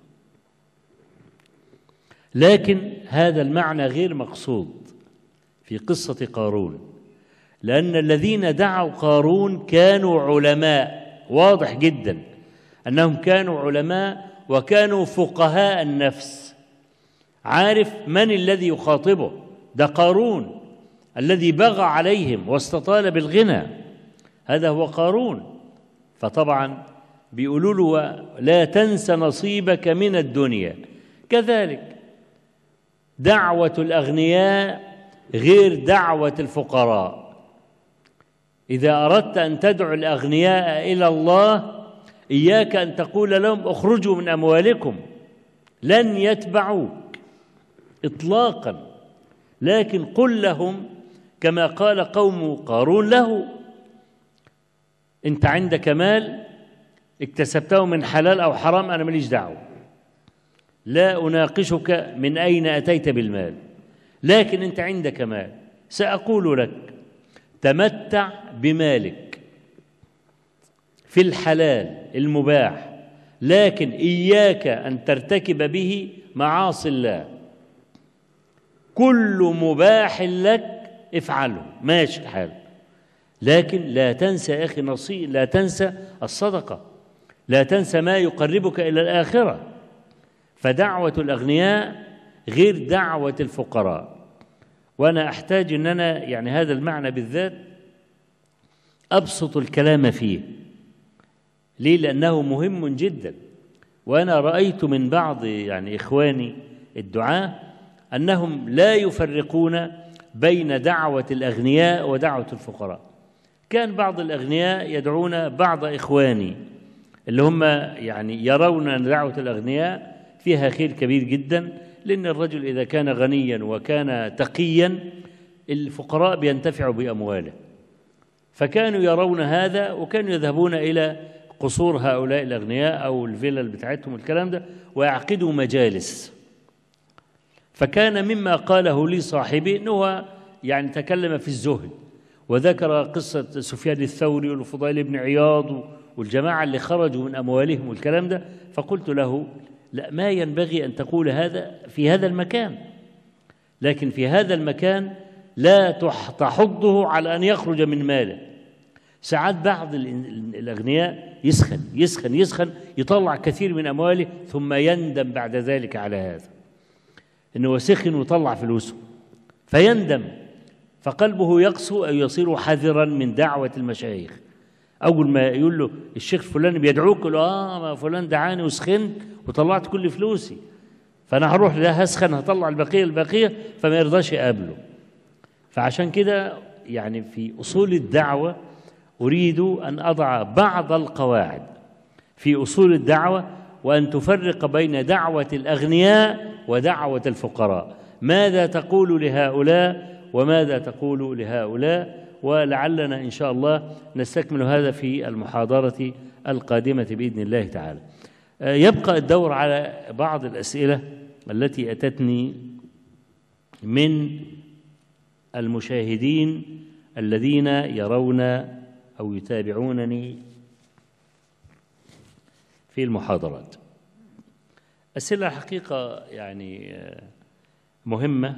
لكن هذا المعنى غير مقصود في قصة قارون، لأن الذين دعوا قارون كانوا علماء، واضح جدا أنهم كانوا علماء وكانوا فقهاء النفس. عارف من الذي يخاطبه؟ ده قارون الذي بغى عليهم واستطال بالغنى، هذا هو قارون. فطبعا بيقولوا له لا تنس نصيبك من الدنيا. كذلك دعوة الأغنياء غير دعوة الفقراء. إذا أردت أن تدعو الأغنياء إلى الله إياك أن تقول لهم اخرجوا من أموالكم، لن يتبعوك إطلاقا، لكن قل لهم كما قال قوم قارون له: أنت عندك مال اكتسبته من حلال أو حرام، أنا ماليش دعوة، لا أناقشك من أين أتيت بالمال، لكن أنت عندك مال، سأقول لك تمتع بمالك في الحلال المباح، لكن إياك أن ترتكب به معاصي الله. كل مباح لك افعله، ماشي الحال، لكن لا تنسى يا أخي نصيب، لا تنسى الصدقة، لا تنسى ما يقربك إلى الآخرة. فدعوة الأغنياء غير دعوة الفقراء. وأنا أحتاج أن أنا يعني هذا المعنى بالذات أبسط الكلام فيه. ليه؟ لأنه مهم جدا. وأنا رأيت من بعض يعني إخواني الدعاة أنهم لا يفرقون بين دعوة الأغنياء ودعوة الفقراء. كان بعض الأغنياء يدعون بعض إخواني اللي هم يعني يرون أن دعوة الأغنياء فيها خير كبير جدا، لأن الرجل إذا كان غنيا وكان تقيا الفقراء بينتفعوا بأمواله. فكانوا يرون هذا وكانوا يذهبون إلى قصور هؤلاء الأغنياء أو الفيلل بتاعتهم والكلام ده ويعقدوا مجالس. فكان مما قاله لي صاحبي أنه يعني تكلم في الزهد وذكر قصة سفيان الثوري والفضيل بن عياض والجماعة اللي خرجوا من أموالهم والكلام ده. فقلت له لا، ما ينبغي أن تقول هذا في هذا المكان، لكن في هذا المكان لا تحضه على أن يخرج من ماله. ساعات بعض الأغنياء يسخن يسخن يسخن يطلع كثير من أمواله ثم يندم بعد ذلك على هذا، إنه سخن وطلع فلوسه فيندم، فقلبه يقسو أو يصير حذرا من دعوة المشايخ. أول ما يقول له الشيخ فلان بيدعوك، يقول له آه ما فلان دعاني وسخنت وطلعت كل فلوسي، فأنا هروح لا هسخن هطلع البقية البقية، فما يرضاش يقابله. فعشان كده يعني في أصول الدعوة أريد أن أضع بعض القواعد في أصول الدعوة، وأن تفرق بين دعوة الأغنياء ودعوة الفقراء. ماذا تقول لهؤلاء وماذا تقول لهؤلاء؟ ولعلنا إن شاء الله نستكمل هذا في المحاضرة القادمة بإذن الله تعالى. يبقى الدور على بعض الأسئلة التي أتتني من المشاهدين الذين يرون أو يتابعونني في المحاضرات. أسئلة حقيقة يعني مهمة،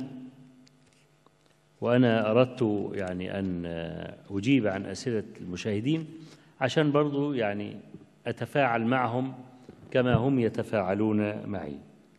وأنا أردت يعني أن أجيب عن أسئلة المشاهدين عشان برضو يعني أتفاعل معهم كما هم يتفاعلون معي.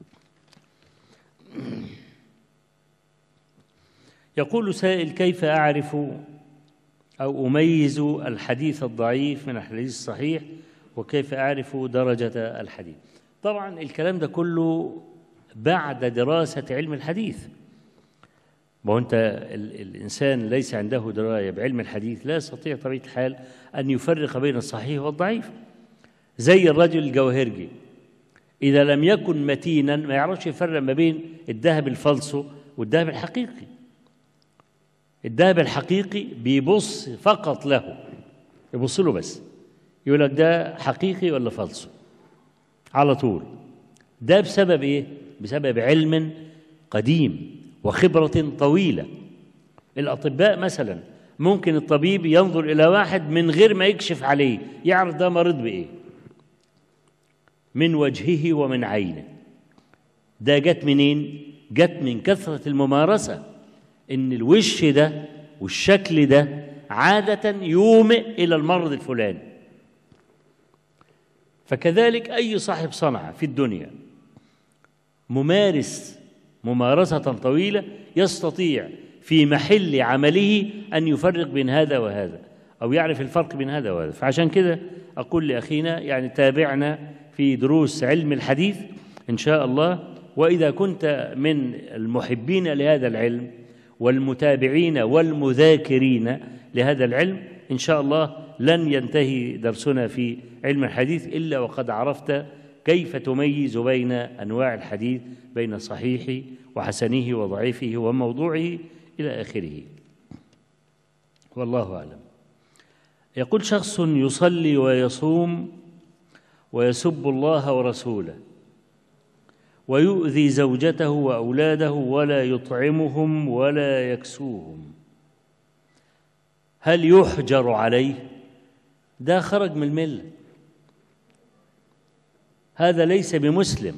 يقول سائل: كيف أعرف أو أميز الحديث الضعيف من الحديث الصحيح، وكيف أعرف درجة الحديث؟ طبعا الكلام ده كله بعد دراسة علم الحديث. ما هو أنت الإنسان ليس عنده دراية بعلم الحديث لا يستطيع طبيعة الحال أن يفرق بين الصحيح والضعيف. زي الرجل الجوهرجي إذا لم يكن متينا ما يعرفش يفرق ما بين الذهب الفالصو والذهب الحقيقي. الذهب الحقيقي بيبص فقط له، يبص له بس، يقول لك ده حقيقي ولا فالصو على طول. ده بسبب إيه؟ بسبب علم قديم وخبرة طويلة. الأطباء مثلا ممكن الطبيب ينظر إلى واحد من غير ما يكشف عليه يعرف ده مريض بإيه من وجهه ومن عينه. ده جت منين؟ جت من كثرة الممارسة، إن الوش ده والشكل ده عادة يومئ إلى المرض الفلاني. فكذلك أي صاحب صنعة في الدنيا ممارس ممارسة طويلة يستطيع في محل عمله أن يفرق بين هذا وهذا، أو يعرف الفرق بين هذا وهذا. فعشان كده أقول لأخينا يعني تابعنا في دروس علم الحديث إن شاء الله. وإذا كنت من المحبين لهذا العلم والمتابعين والمذاكرين لهذا العلم إن شاء الله لن ينتهي درسنا في علم الحديث إلا وقد عرفت كيف تميز بين أنواع الحديث، بين صحيحه وحسنه وضعيفه وموضوعه إلى آخره. والله أعلم. يقول شخص يصلي ويصوم ويسب الله ورسوله ويؤذي زوجته وأولاده ولا يطعمهم ولا يكسوهم، هل يحجر عليه؟ ده خرج من الملة، هذا ليس بمسلم.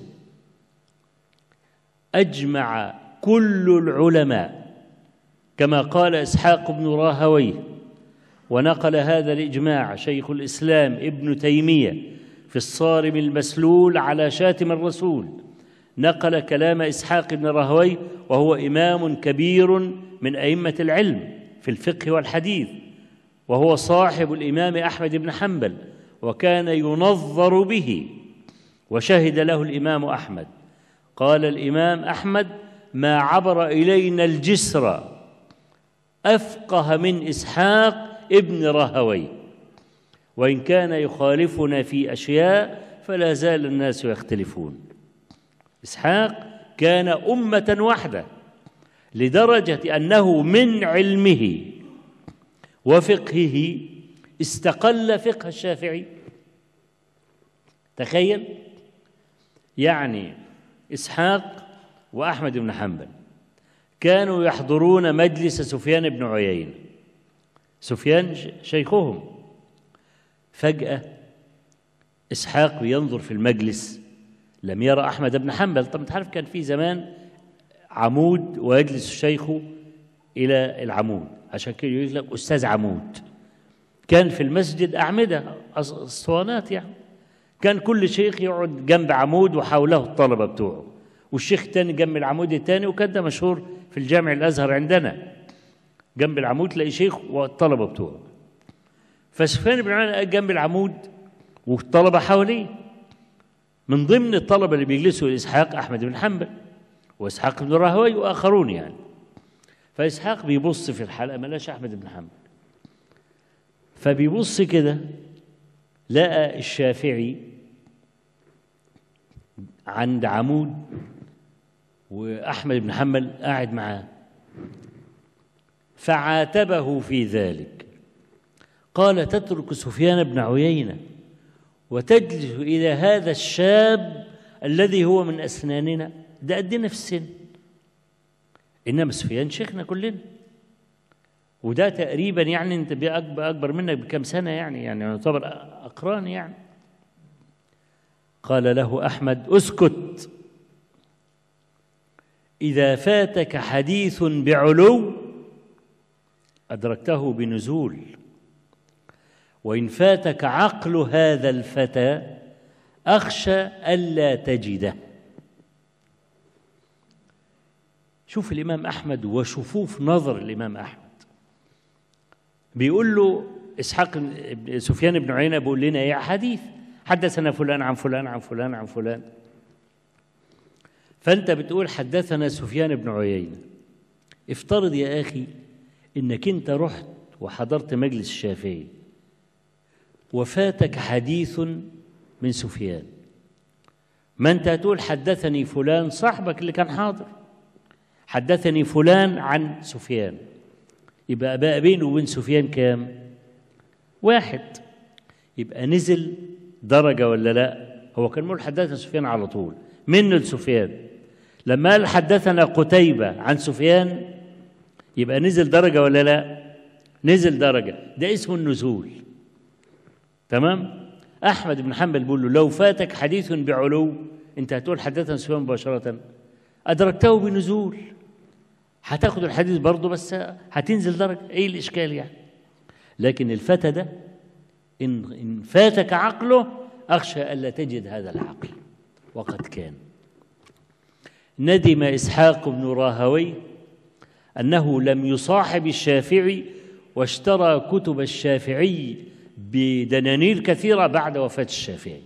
أجمع كل العلماء كما قال إسحاق بن راهويه، ونقل هذا الإجماع شيخ الإسلام ابن تيمية في الصارم المسلول على شاتم الرسول، نقل كلام إسحاق بن راهويه وهو إمام كبير من أئمة العلم في الفقه والحديث، وهو صاحب الإمام أحمد بن حنبل، وكان ينظر به وشهد له الإمام أحمد. قال الإمام أحمد: ما عبر إلينا الجسر أفقه من إسحاق ابن راهويه، وإن كان يخالفنا في أشياء فلا زال الناس يختلفون. إسحاق كان أمة واحدة لدرجة أنه من علمه وفقهه استقل فقه الشافعي. تخيل، يعني إسحاق وأحمد بن حنبل كانوا يحضرون مجلس سفيان بن عيينة، سفيان شيخهم. فجأة إسحاق ينظر في المجلس لم يرى أحمد بن حنبل. طب أنت عارف كان في زمان عمود ويجلس الشيخ إلى العمود، عشان كده يقول لك أستاذ عمود. كان في المسجد أعمدة اسطوانات، يعني كان كل شيخ يقعد جنب عمود وحوله الطلبة بتوعه، والشيخ الثاني جنب العمود الثاني. وكان ده مشهور في الجامع الأزهر عندنا، جنب العمود تلاقي شيخ والطلبة بتوعه. فسفيان بن عيينة جنب العمود والطلبة حواليه. من ضمن الطلبة اللي بيجلسوا لإسحاق أحمد بن حنبل وإسحاق بن راهويه وآخرون يعني. فإسحاق بيبص في الحلقة ما لاش أحمد بن حنبل، فبيبص كده لقى الشافعي عند عمود وأحمد بن حنبل قاعد معاه، فعاتبه في ذلك. قال: تترك سفيان بن عيينة وتجلس إلى هذا الشاب الذي هو من أسناننا، ده قدنا في السن، إنما سفيان شيخنا كلنا، وده تقريبا يعني أنت أكبر, أكبر منك بكم سنة، يعني يعني يعتبر أقران يعني. قال له أحمد: اسكت، إذا فاتك حديث بعلو أدركته بنزول، وإن فاتك عقل هذا الفتى أخشى ألا تجده. شوف الإمام أحمد وشفوف نظر الإمام أحمد، بيقول له إسحاق سفيان بن عيينة بيقول لنا إيه؟ حديث حدثنا فلان عن فلان عن فلان عن فلان، فأنت بتقول حدثنا سفيان بن عيينة. افترض يا أخي إنك أنت رحت وحضرت مجلس الشافعي وفاتك حديث من سفيان، ما أنت هتقول حدثني فلان صاحبك اللي كان حاضر، حدثني فلان عن سفيان، يبقى بقى بينه وبين سفيان كام؟ واحد. يبقى نزل درجة ولا لا؟ هو كان بيقول حدثنا سفيان على طول منه لسفيان، لما قال حدثنا قتيبة عن سفيان يبقى نزل درجة ولا لا؟ نزل درجة، ده اسمه النزول. تمام؟ أحمد بن حنبل بيقول له لو فاتك حديث بعلو أنت هتقول حدثنا سفيان مباشرة، أدركته بنزول، هتاخد الحديث برضه بس هتنزل درجة، إيه الإشكال يعني؟ لكن الفتى ده إن إن فاتك عقله أخشى ألا تجد هذا العقل، وقد كان. ندم إسحاق بن راهوي أنه لم يصاحب الشافعي واشترى كتب الشافعي بدنانير كثيرة بعد وفاة الشافعي.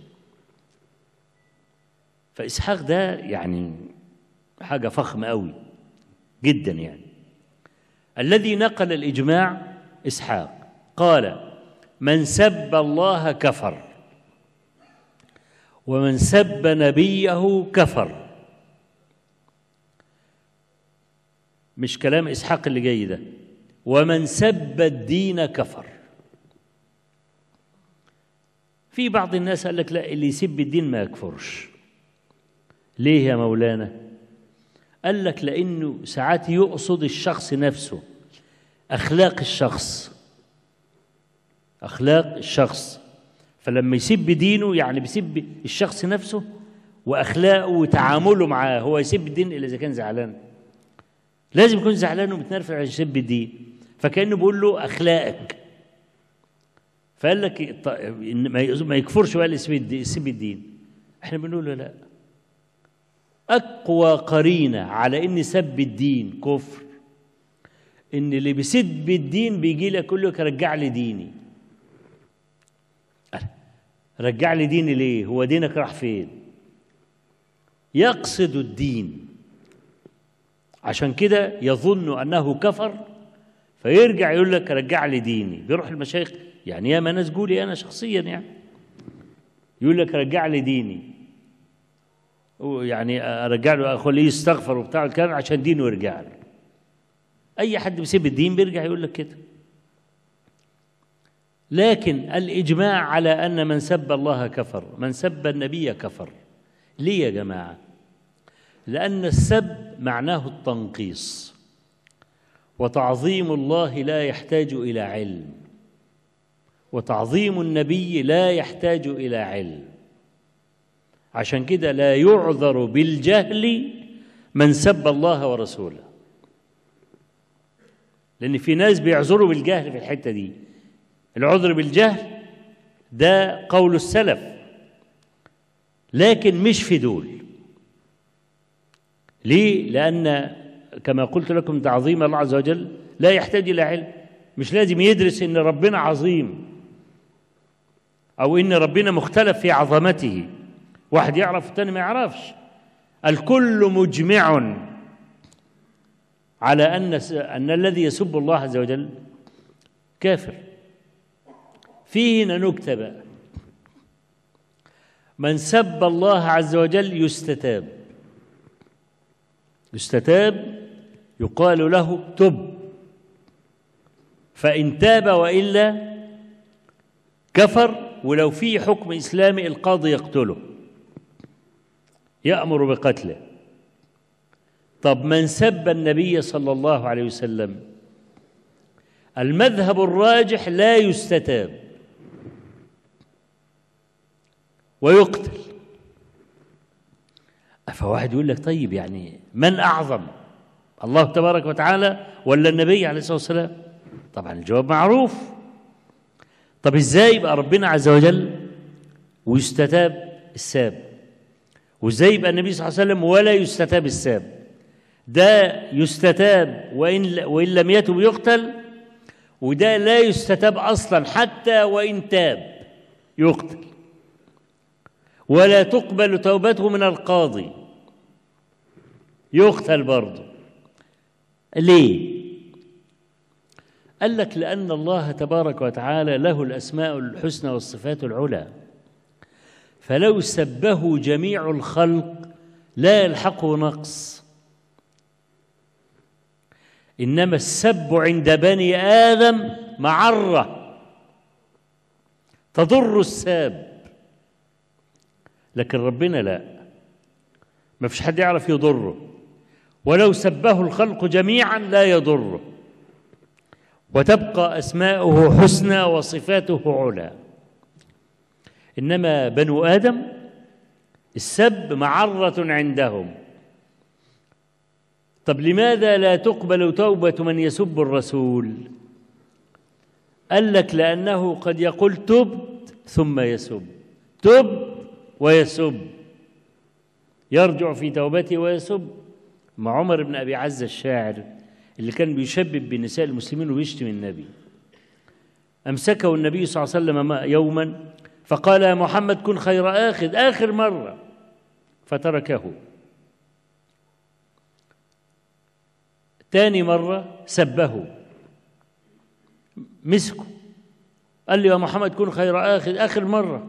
فإسحاق ده يعني حاجة فخمة قوي جدا يعني. الذي نقل الإجماع إسحاق قال: من سب الله كفر، ومن سب نبيه كفر. مش كلام إسحاق اللي جاي ده، ومن سب الدين كفر. في بعض الناس قال لك لا، اللي يسب الدين ما يكفرش. ليه يا مولانا؟ قال لك لأنه ساعات يقصد الشخص نفسه، أخلاق الشخص، أخلاق الشخص، فلما يسب دينه يعني بيسب الشخص نفسه وأخلاقه وتعامله معاه. هو يسب الدين إلا إذا كان زعلان، لازم يكون زعلان ومتنرفز عشان يسب الدين، فكأنه بيقول له أخلاقك. فقال لك ما يكفرش بقى اللي يسب الدين. احنا بنقول له لا، أقوى قرينة على إن سب الدين كفر إن اللي بيسب الدين بيجي لك يقول لك رجع لي ديني. رجع لي ديني ليه؟ هو دينك راح فين؟ يقصد الدين، عشان كده يظن أنه كفر فيرجع يقول لك رجع لي ديني. بيروح المشايخ يعني، يا ما ناس قولي أنا شخصيا يعني، يقول لك رجع لي ديني، يعني أرجع له أخليه يستغفر وبتاع الكلام عشان دينه يرجع له. أي حد بيسيب الدين بيرجع يقول لك كده. لكن الإجماع على أن من سب الله كفر، من سب النبي كفر. ليه يا جماعة؟ لأن السب معناه التنقيص، وتعظيم الله لا يحتاج إلى علم، وتعظيم النبي لا يحتاج إلى علم. عشان كده لا يعذر بالجهل من سب الله ورسوله، لأن في ناس بيعذروا بالجهل في الحتة دي. العذر بالجهل ده قول السلف، لكن مش في دول. ليه؟ لأن كما قلت لكم تعظيم الله عز وجل لا يحتاج إلى علم. مش لازم يدرس إن ربنا عظيم أو إن ربنا مختلف في عظمته، واحد يعرف والتاني ما يعرفش. الكل مجمع على أن أن الذي يسب الله عز وجل كافر. فيه هنا نكتة بقى: من سب الله عز وجل يستتاب، يستتاب يقال له تب، فإن تاب وإلا كفر ولو في حكم إسلامي القاضي يقتله، يأمر بقتله. طب من سب النبي صلى الله عليه وسلم، المذهب الراجح لا يستتاب ويقتل. فواحد يقول لك طيب يعني من أعظم، الله تبارك وتعالى ولا النبي عليه الصلاة والسلام؟ طبعا الجواب معروف. طب ازاي يبقى ربنا عز وجل ويستتاب الساب، وازاي يبقى النبي صلى الله عليه وسلم ولا يستتاب الساب؟ ده يستتاب وإن, وإن لم يتب يقتل، وده لا يستتاب أصلا حتى وإن تاب يقتل، ولا تقبل توبته من القاضي، يقتل برضه. ليه؟ قال لك لأن الله تبارك وتعالى له الأسماء الحسنى والصفات العلى، فلو سبه جميع الخلق لا يلحقه نقص، إنما السب عند بني آدم معرة تضر الساب، لكن ربنا لا، ما فيش حد يعرف يضره، ولو سبه الخلق جميعا لا يضره، وتبقى أسماؤه حسنى وصفاته علا. إنما بنو آدم السب معرة عندهم. طب لماذا لا تقبل توبة من يسب الرسول؟ قال لك لأنه قد يقول تبت ثم يسب، تب ويسب، يرجع في توبته ويسب. مع عمر بن أبي عزة الشاعر اللي كان بيشبب بنساء المسلمين ويشتم النبي، أمسكه النبي صلى الله عليه وسلم يوما فقال يا محمد كن خير آخذ، آخر مرة، فتركه. ثاني مرة سبه، مسكه قال له يا محمد كن خير آخذ، آخر مرة،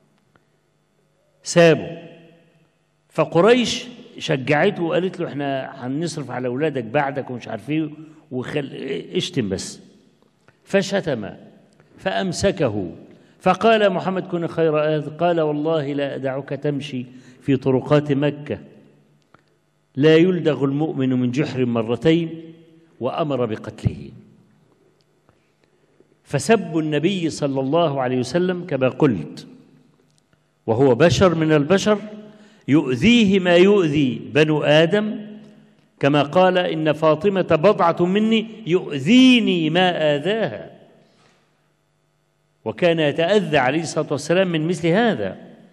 سابه. فقريش شجعته وقالت له احنا هنصرف على اولادك بعدك ومش عارف ايه، وخل اشتم بس. فشتم فامسكه فقال محمد كن خير آخذ، قال والله لا أدعك تمشي في طرقات مكة لا يلدغ المؤمن من جحر مرتين، وأمر بقتله. فسب النبي صلى الله عليه وسلم كما قلت وهو بشر من البشر يؤذيه ما يؤذي بنو آدم، كما قال إن فاطمة بضعة مني يؤذيني ما آذاها، وكان يتأذى عليه الصلاة والسلام من مثل هذا.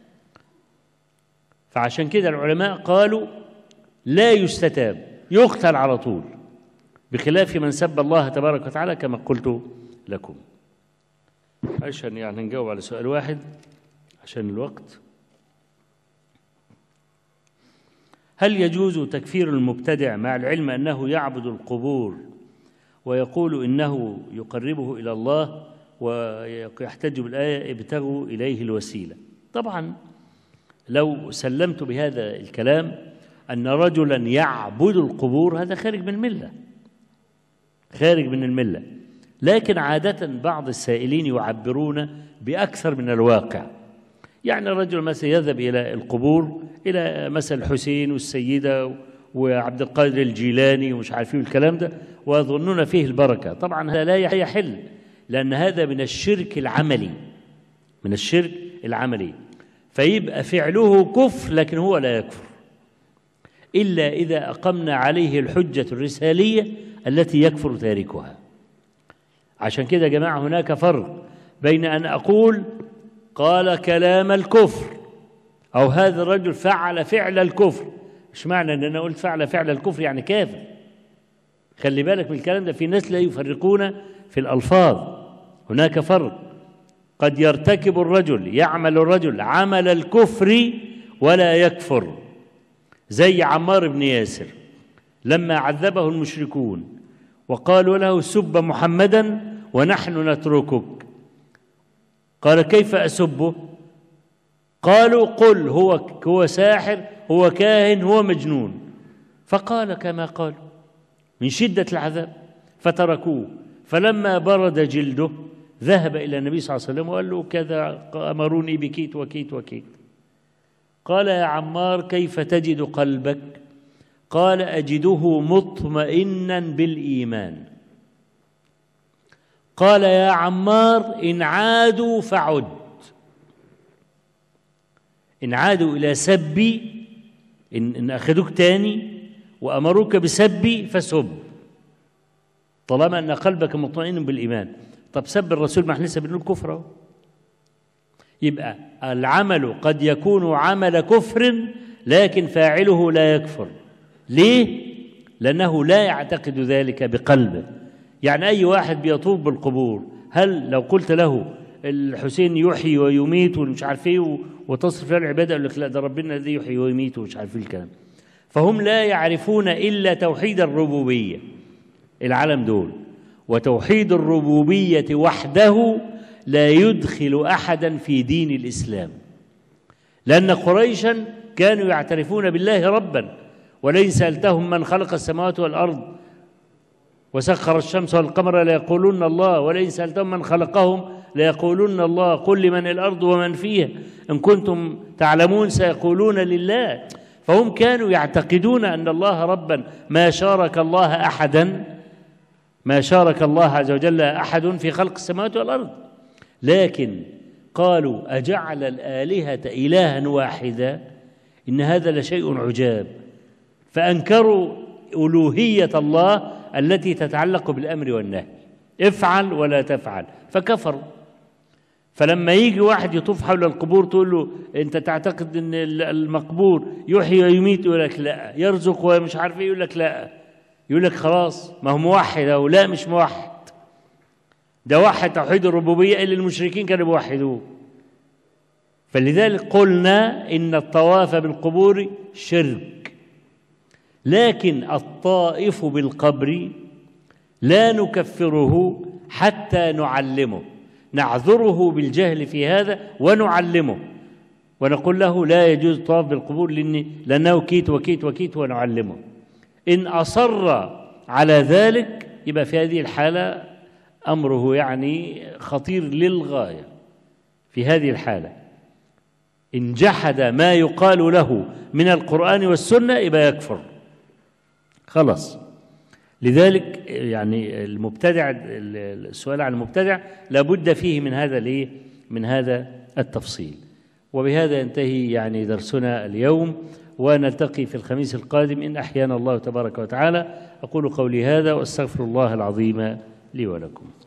فعشان كده العلماء قالوا لا يستتاب، يقتل على طول، بخلاف من سب الله تبارك وتعالى كما قلت لكم. عشان يعني نجاوب على سؤال واحد عشان الوقت. هل يجوز تكفير المبتدع مع العلم أنه يعبد القبور ويقول إنه يقربه إلى الله ويحتج بالآية ابتغوا إليه الوسيلة؟ طبعا لو سلمت بهذا الكلام أن رجلا يعبد القبور هذا خارج من الملة، خارج من الملة. لكن عادة بعض السائلين يعبرون بأكثر من الواقع. يعني الرجل مثلا يذهب إلى القبور، إلى مثل الحسين والسيدة وعبد القادر الجيلاني ومش عارفين الكلام ده، ويظنون فيه البركة. طبعا هذا لا يحل، لأن هذا من الشرك العملي، من الشرك العملي، فيبقى فعله كفر لكن هو لا يكفر إلا إذا أقمنا عليه الحجة الرسالية التي يكفر تاركها. عشان كده يا جماعة هناك فرق بين أن أقول قال كلام الكفر أو هذا الرجل فعل فعل الكفر. مش معنى أن أنا قلت فعل فعل الكفر يعني كافر، خلي بالك من الكلام ده، في ناس لا يفرقون في الألفاظ. هناك فرق، قد يرتكب الرجل يعمل الرجل عمل الكفر ولا يكفر، زي عمار بن ياسر لما عذبه المشركون وقالوا له سب محمدا ونحن نتركك، قال كيف أسبه؟ قالوا قل هو هو ساحر، هو كاهن، هو مجنون، فقال كما قال من شدة العذاب فتركوه. فلما برد جلده ذهب إلى النبي صلى الله عليه وسلم وقال له كذا، أمروني بكيت وكيت وكيت. قال يا عمار كيف تجد قلبك؟ قال أجده مطمئنا بالإيمان. قال يا عمار إن عادوا فعد، إن عادوا إلى سبي، إن, إن أخذوك تاني وأمروك بسبي فسب، طالما أن قلبك مطمئن بالإيمان. طب سب الرسول، ما احنا لسه بنقول كفر. يبقى العمل قد يكون عمل كفر لكن فاعله لا يكفر. ليه؟ لأنه لا يعتقد ذلك بقلبه. يعني أي واحد بيطوف بالقبور، هل لو قلت له الحسين يحيي ويميت ومش عارف ايه وتصرف له العباده، يقول لك لا ده ربنا الذي يحيي ويميت ومش عارف ايه الكلام. فهم لا يعرفون الا توحيد الربوبيه العالم دول، وتوحيد الربوبيه وحده لا يدخل احدا في دين الاسلام، لان قريشا كانوا يعترفون بالله ربا، ولئن سالتهم من خلق السماوات والارض وسخر الشمس والقمر ليقولون الله، ولئن سالتهم من خلقهم ليقولون الله، قل لمن الأرض ومن فيها إن كنتم تعلمون سيقولون لله. فهم كانوا يعتقدون أن الله ربا، ما شارك الله أحدا، ما شارك الله عز وجل أحد في خلق السماوات والأرض. لكن قالوا أجعل الآلهة إلها واحدا إن هذا لشيء عجاب، فأنكروا ألوهية الله التي تتعلق بالأمر والنهي، افعل ولا تفعل، فكفروا. فلما يجي واحد يطوف حول القبور تقول له انت تعتقد ان المقبور يحيي ويميت، يقول لك لا، يرزق ومش عارف ايه، يقول لك لا، يقول لك خلاص ما هو موحد، او لا مش موحد، ده وحد توحيد الربوبيه اللي المشركين كانوا بيوحدوه. فلذلك قلنا ان الطواف بالقبور شرك، لكن الطائف بالقبر لا نكفره حتى نعلمه، نعذره بالجهل في هذا ونعلمه، ونقول له لا يجوز الطواف بالقبور لأنه كيت وكيت وكيت، ونعلمه. إن أصر على ذلك يبقى في هذه الحالة أمره يعني خطير للغاية. في هذه الحالة إن جحد ما يقال له من القرآن والسنة يبقى يكفر خلاص. لذلك يعني المبتدع، السؤال عن المبتدع لابد فيه من هذا الايه؟ من هذا التفصيل. وبهذا ينتهي يعني درسنا اليوم، ونلتقي في الخميس القادم إن أحيانا الله تبارك وتعالى. أقول قولي هذا وأستغفر الله العظيم لي ولكم.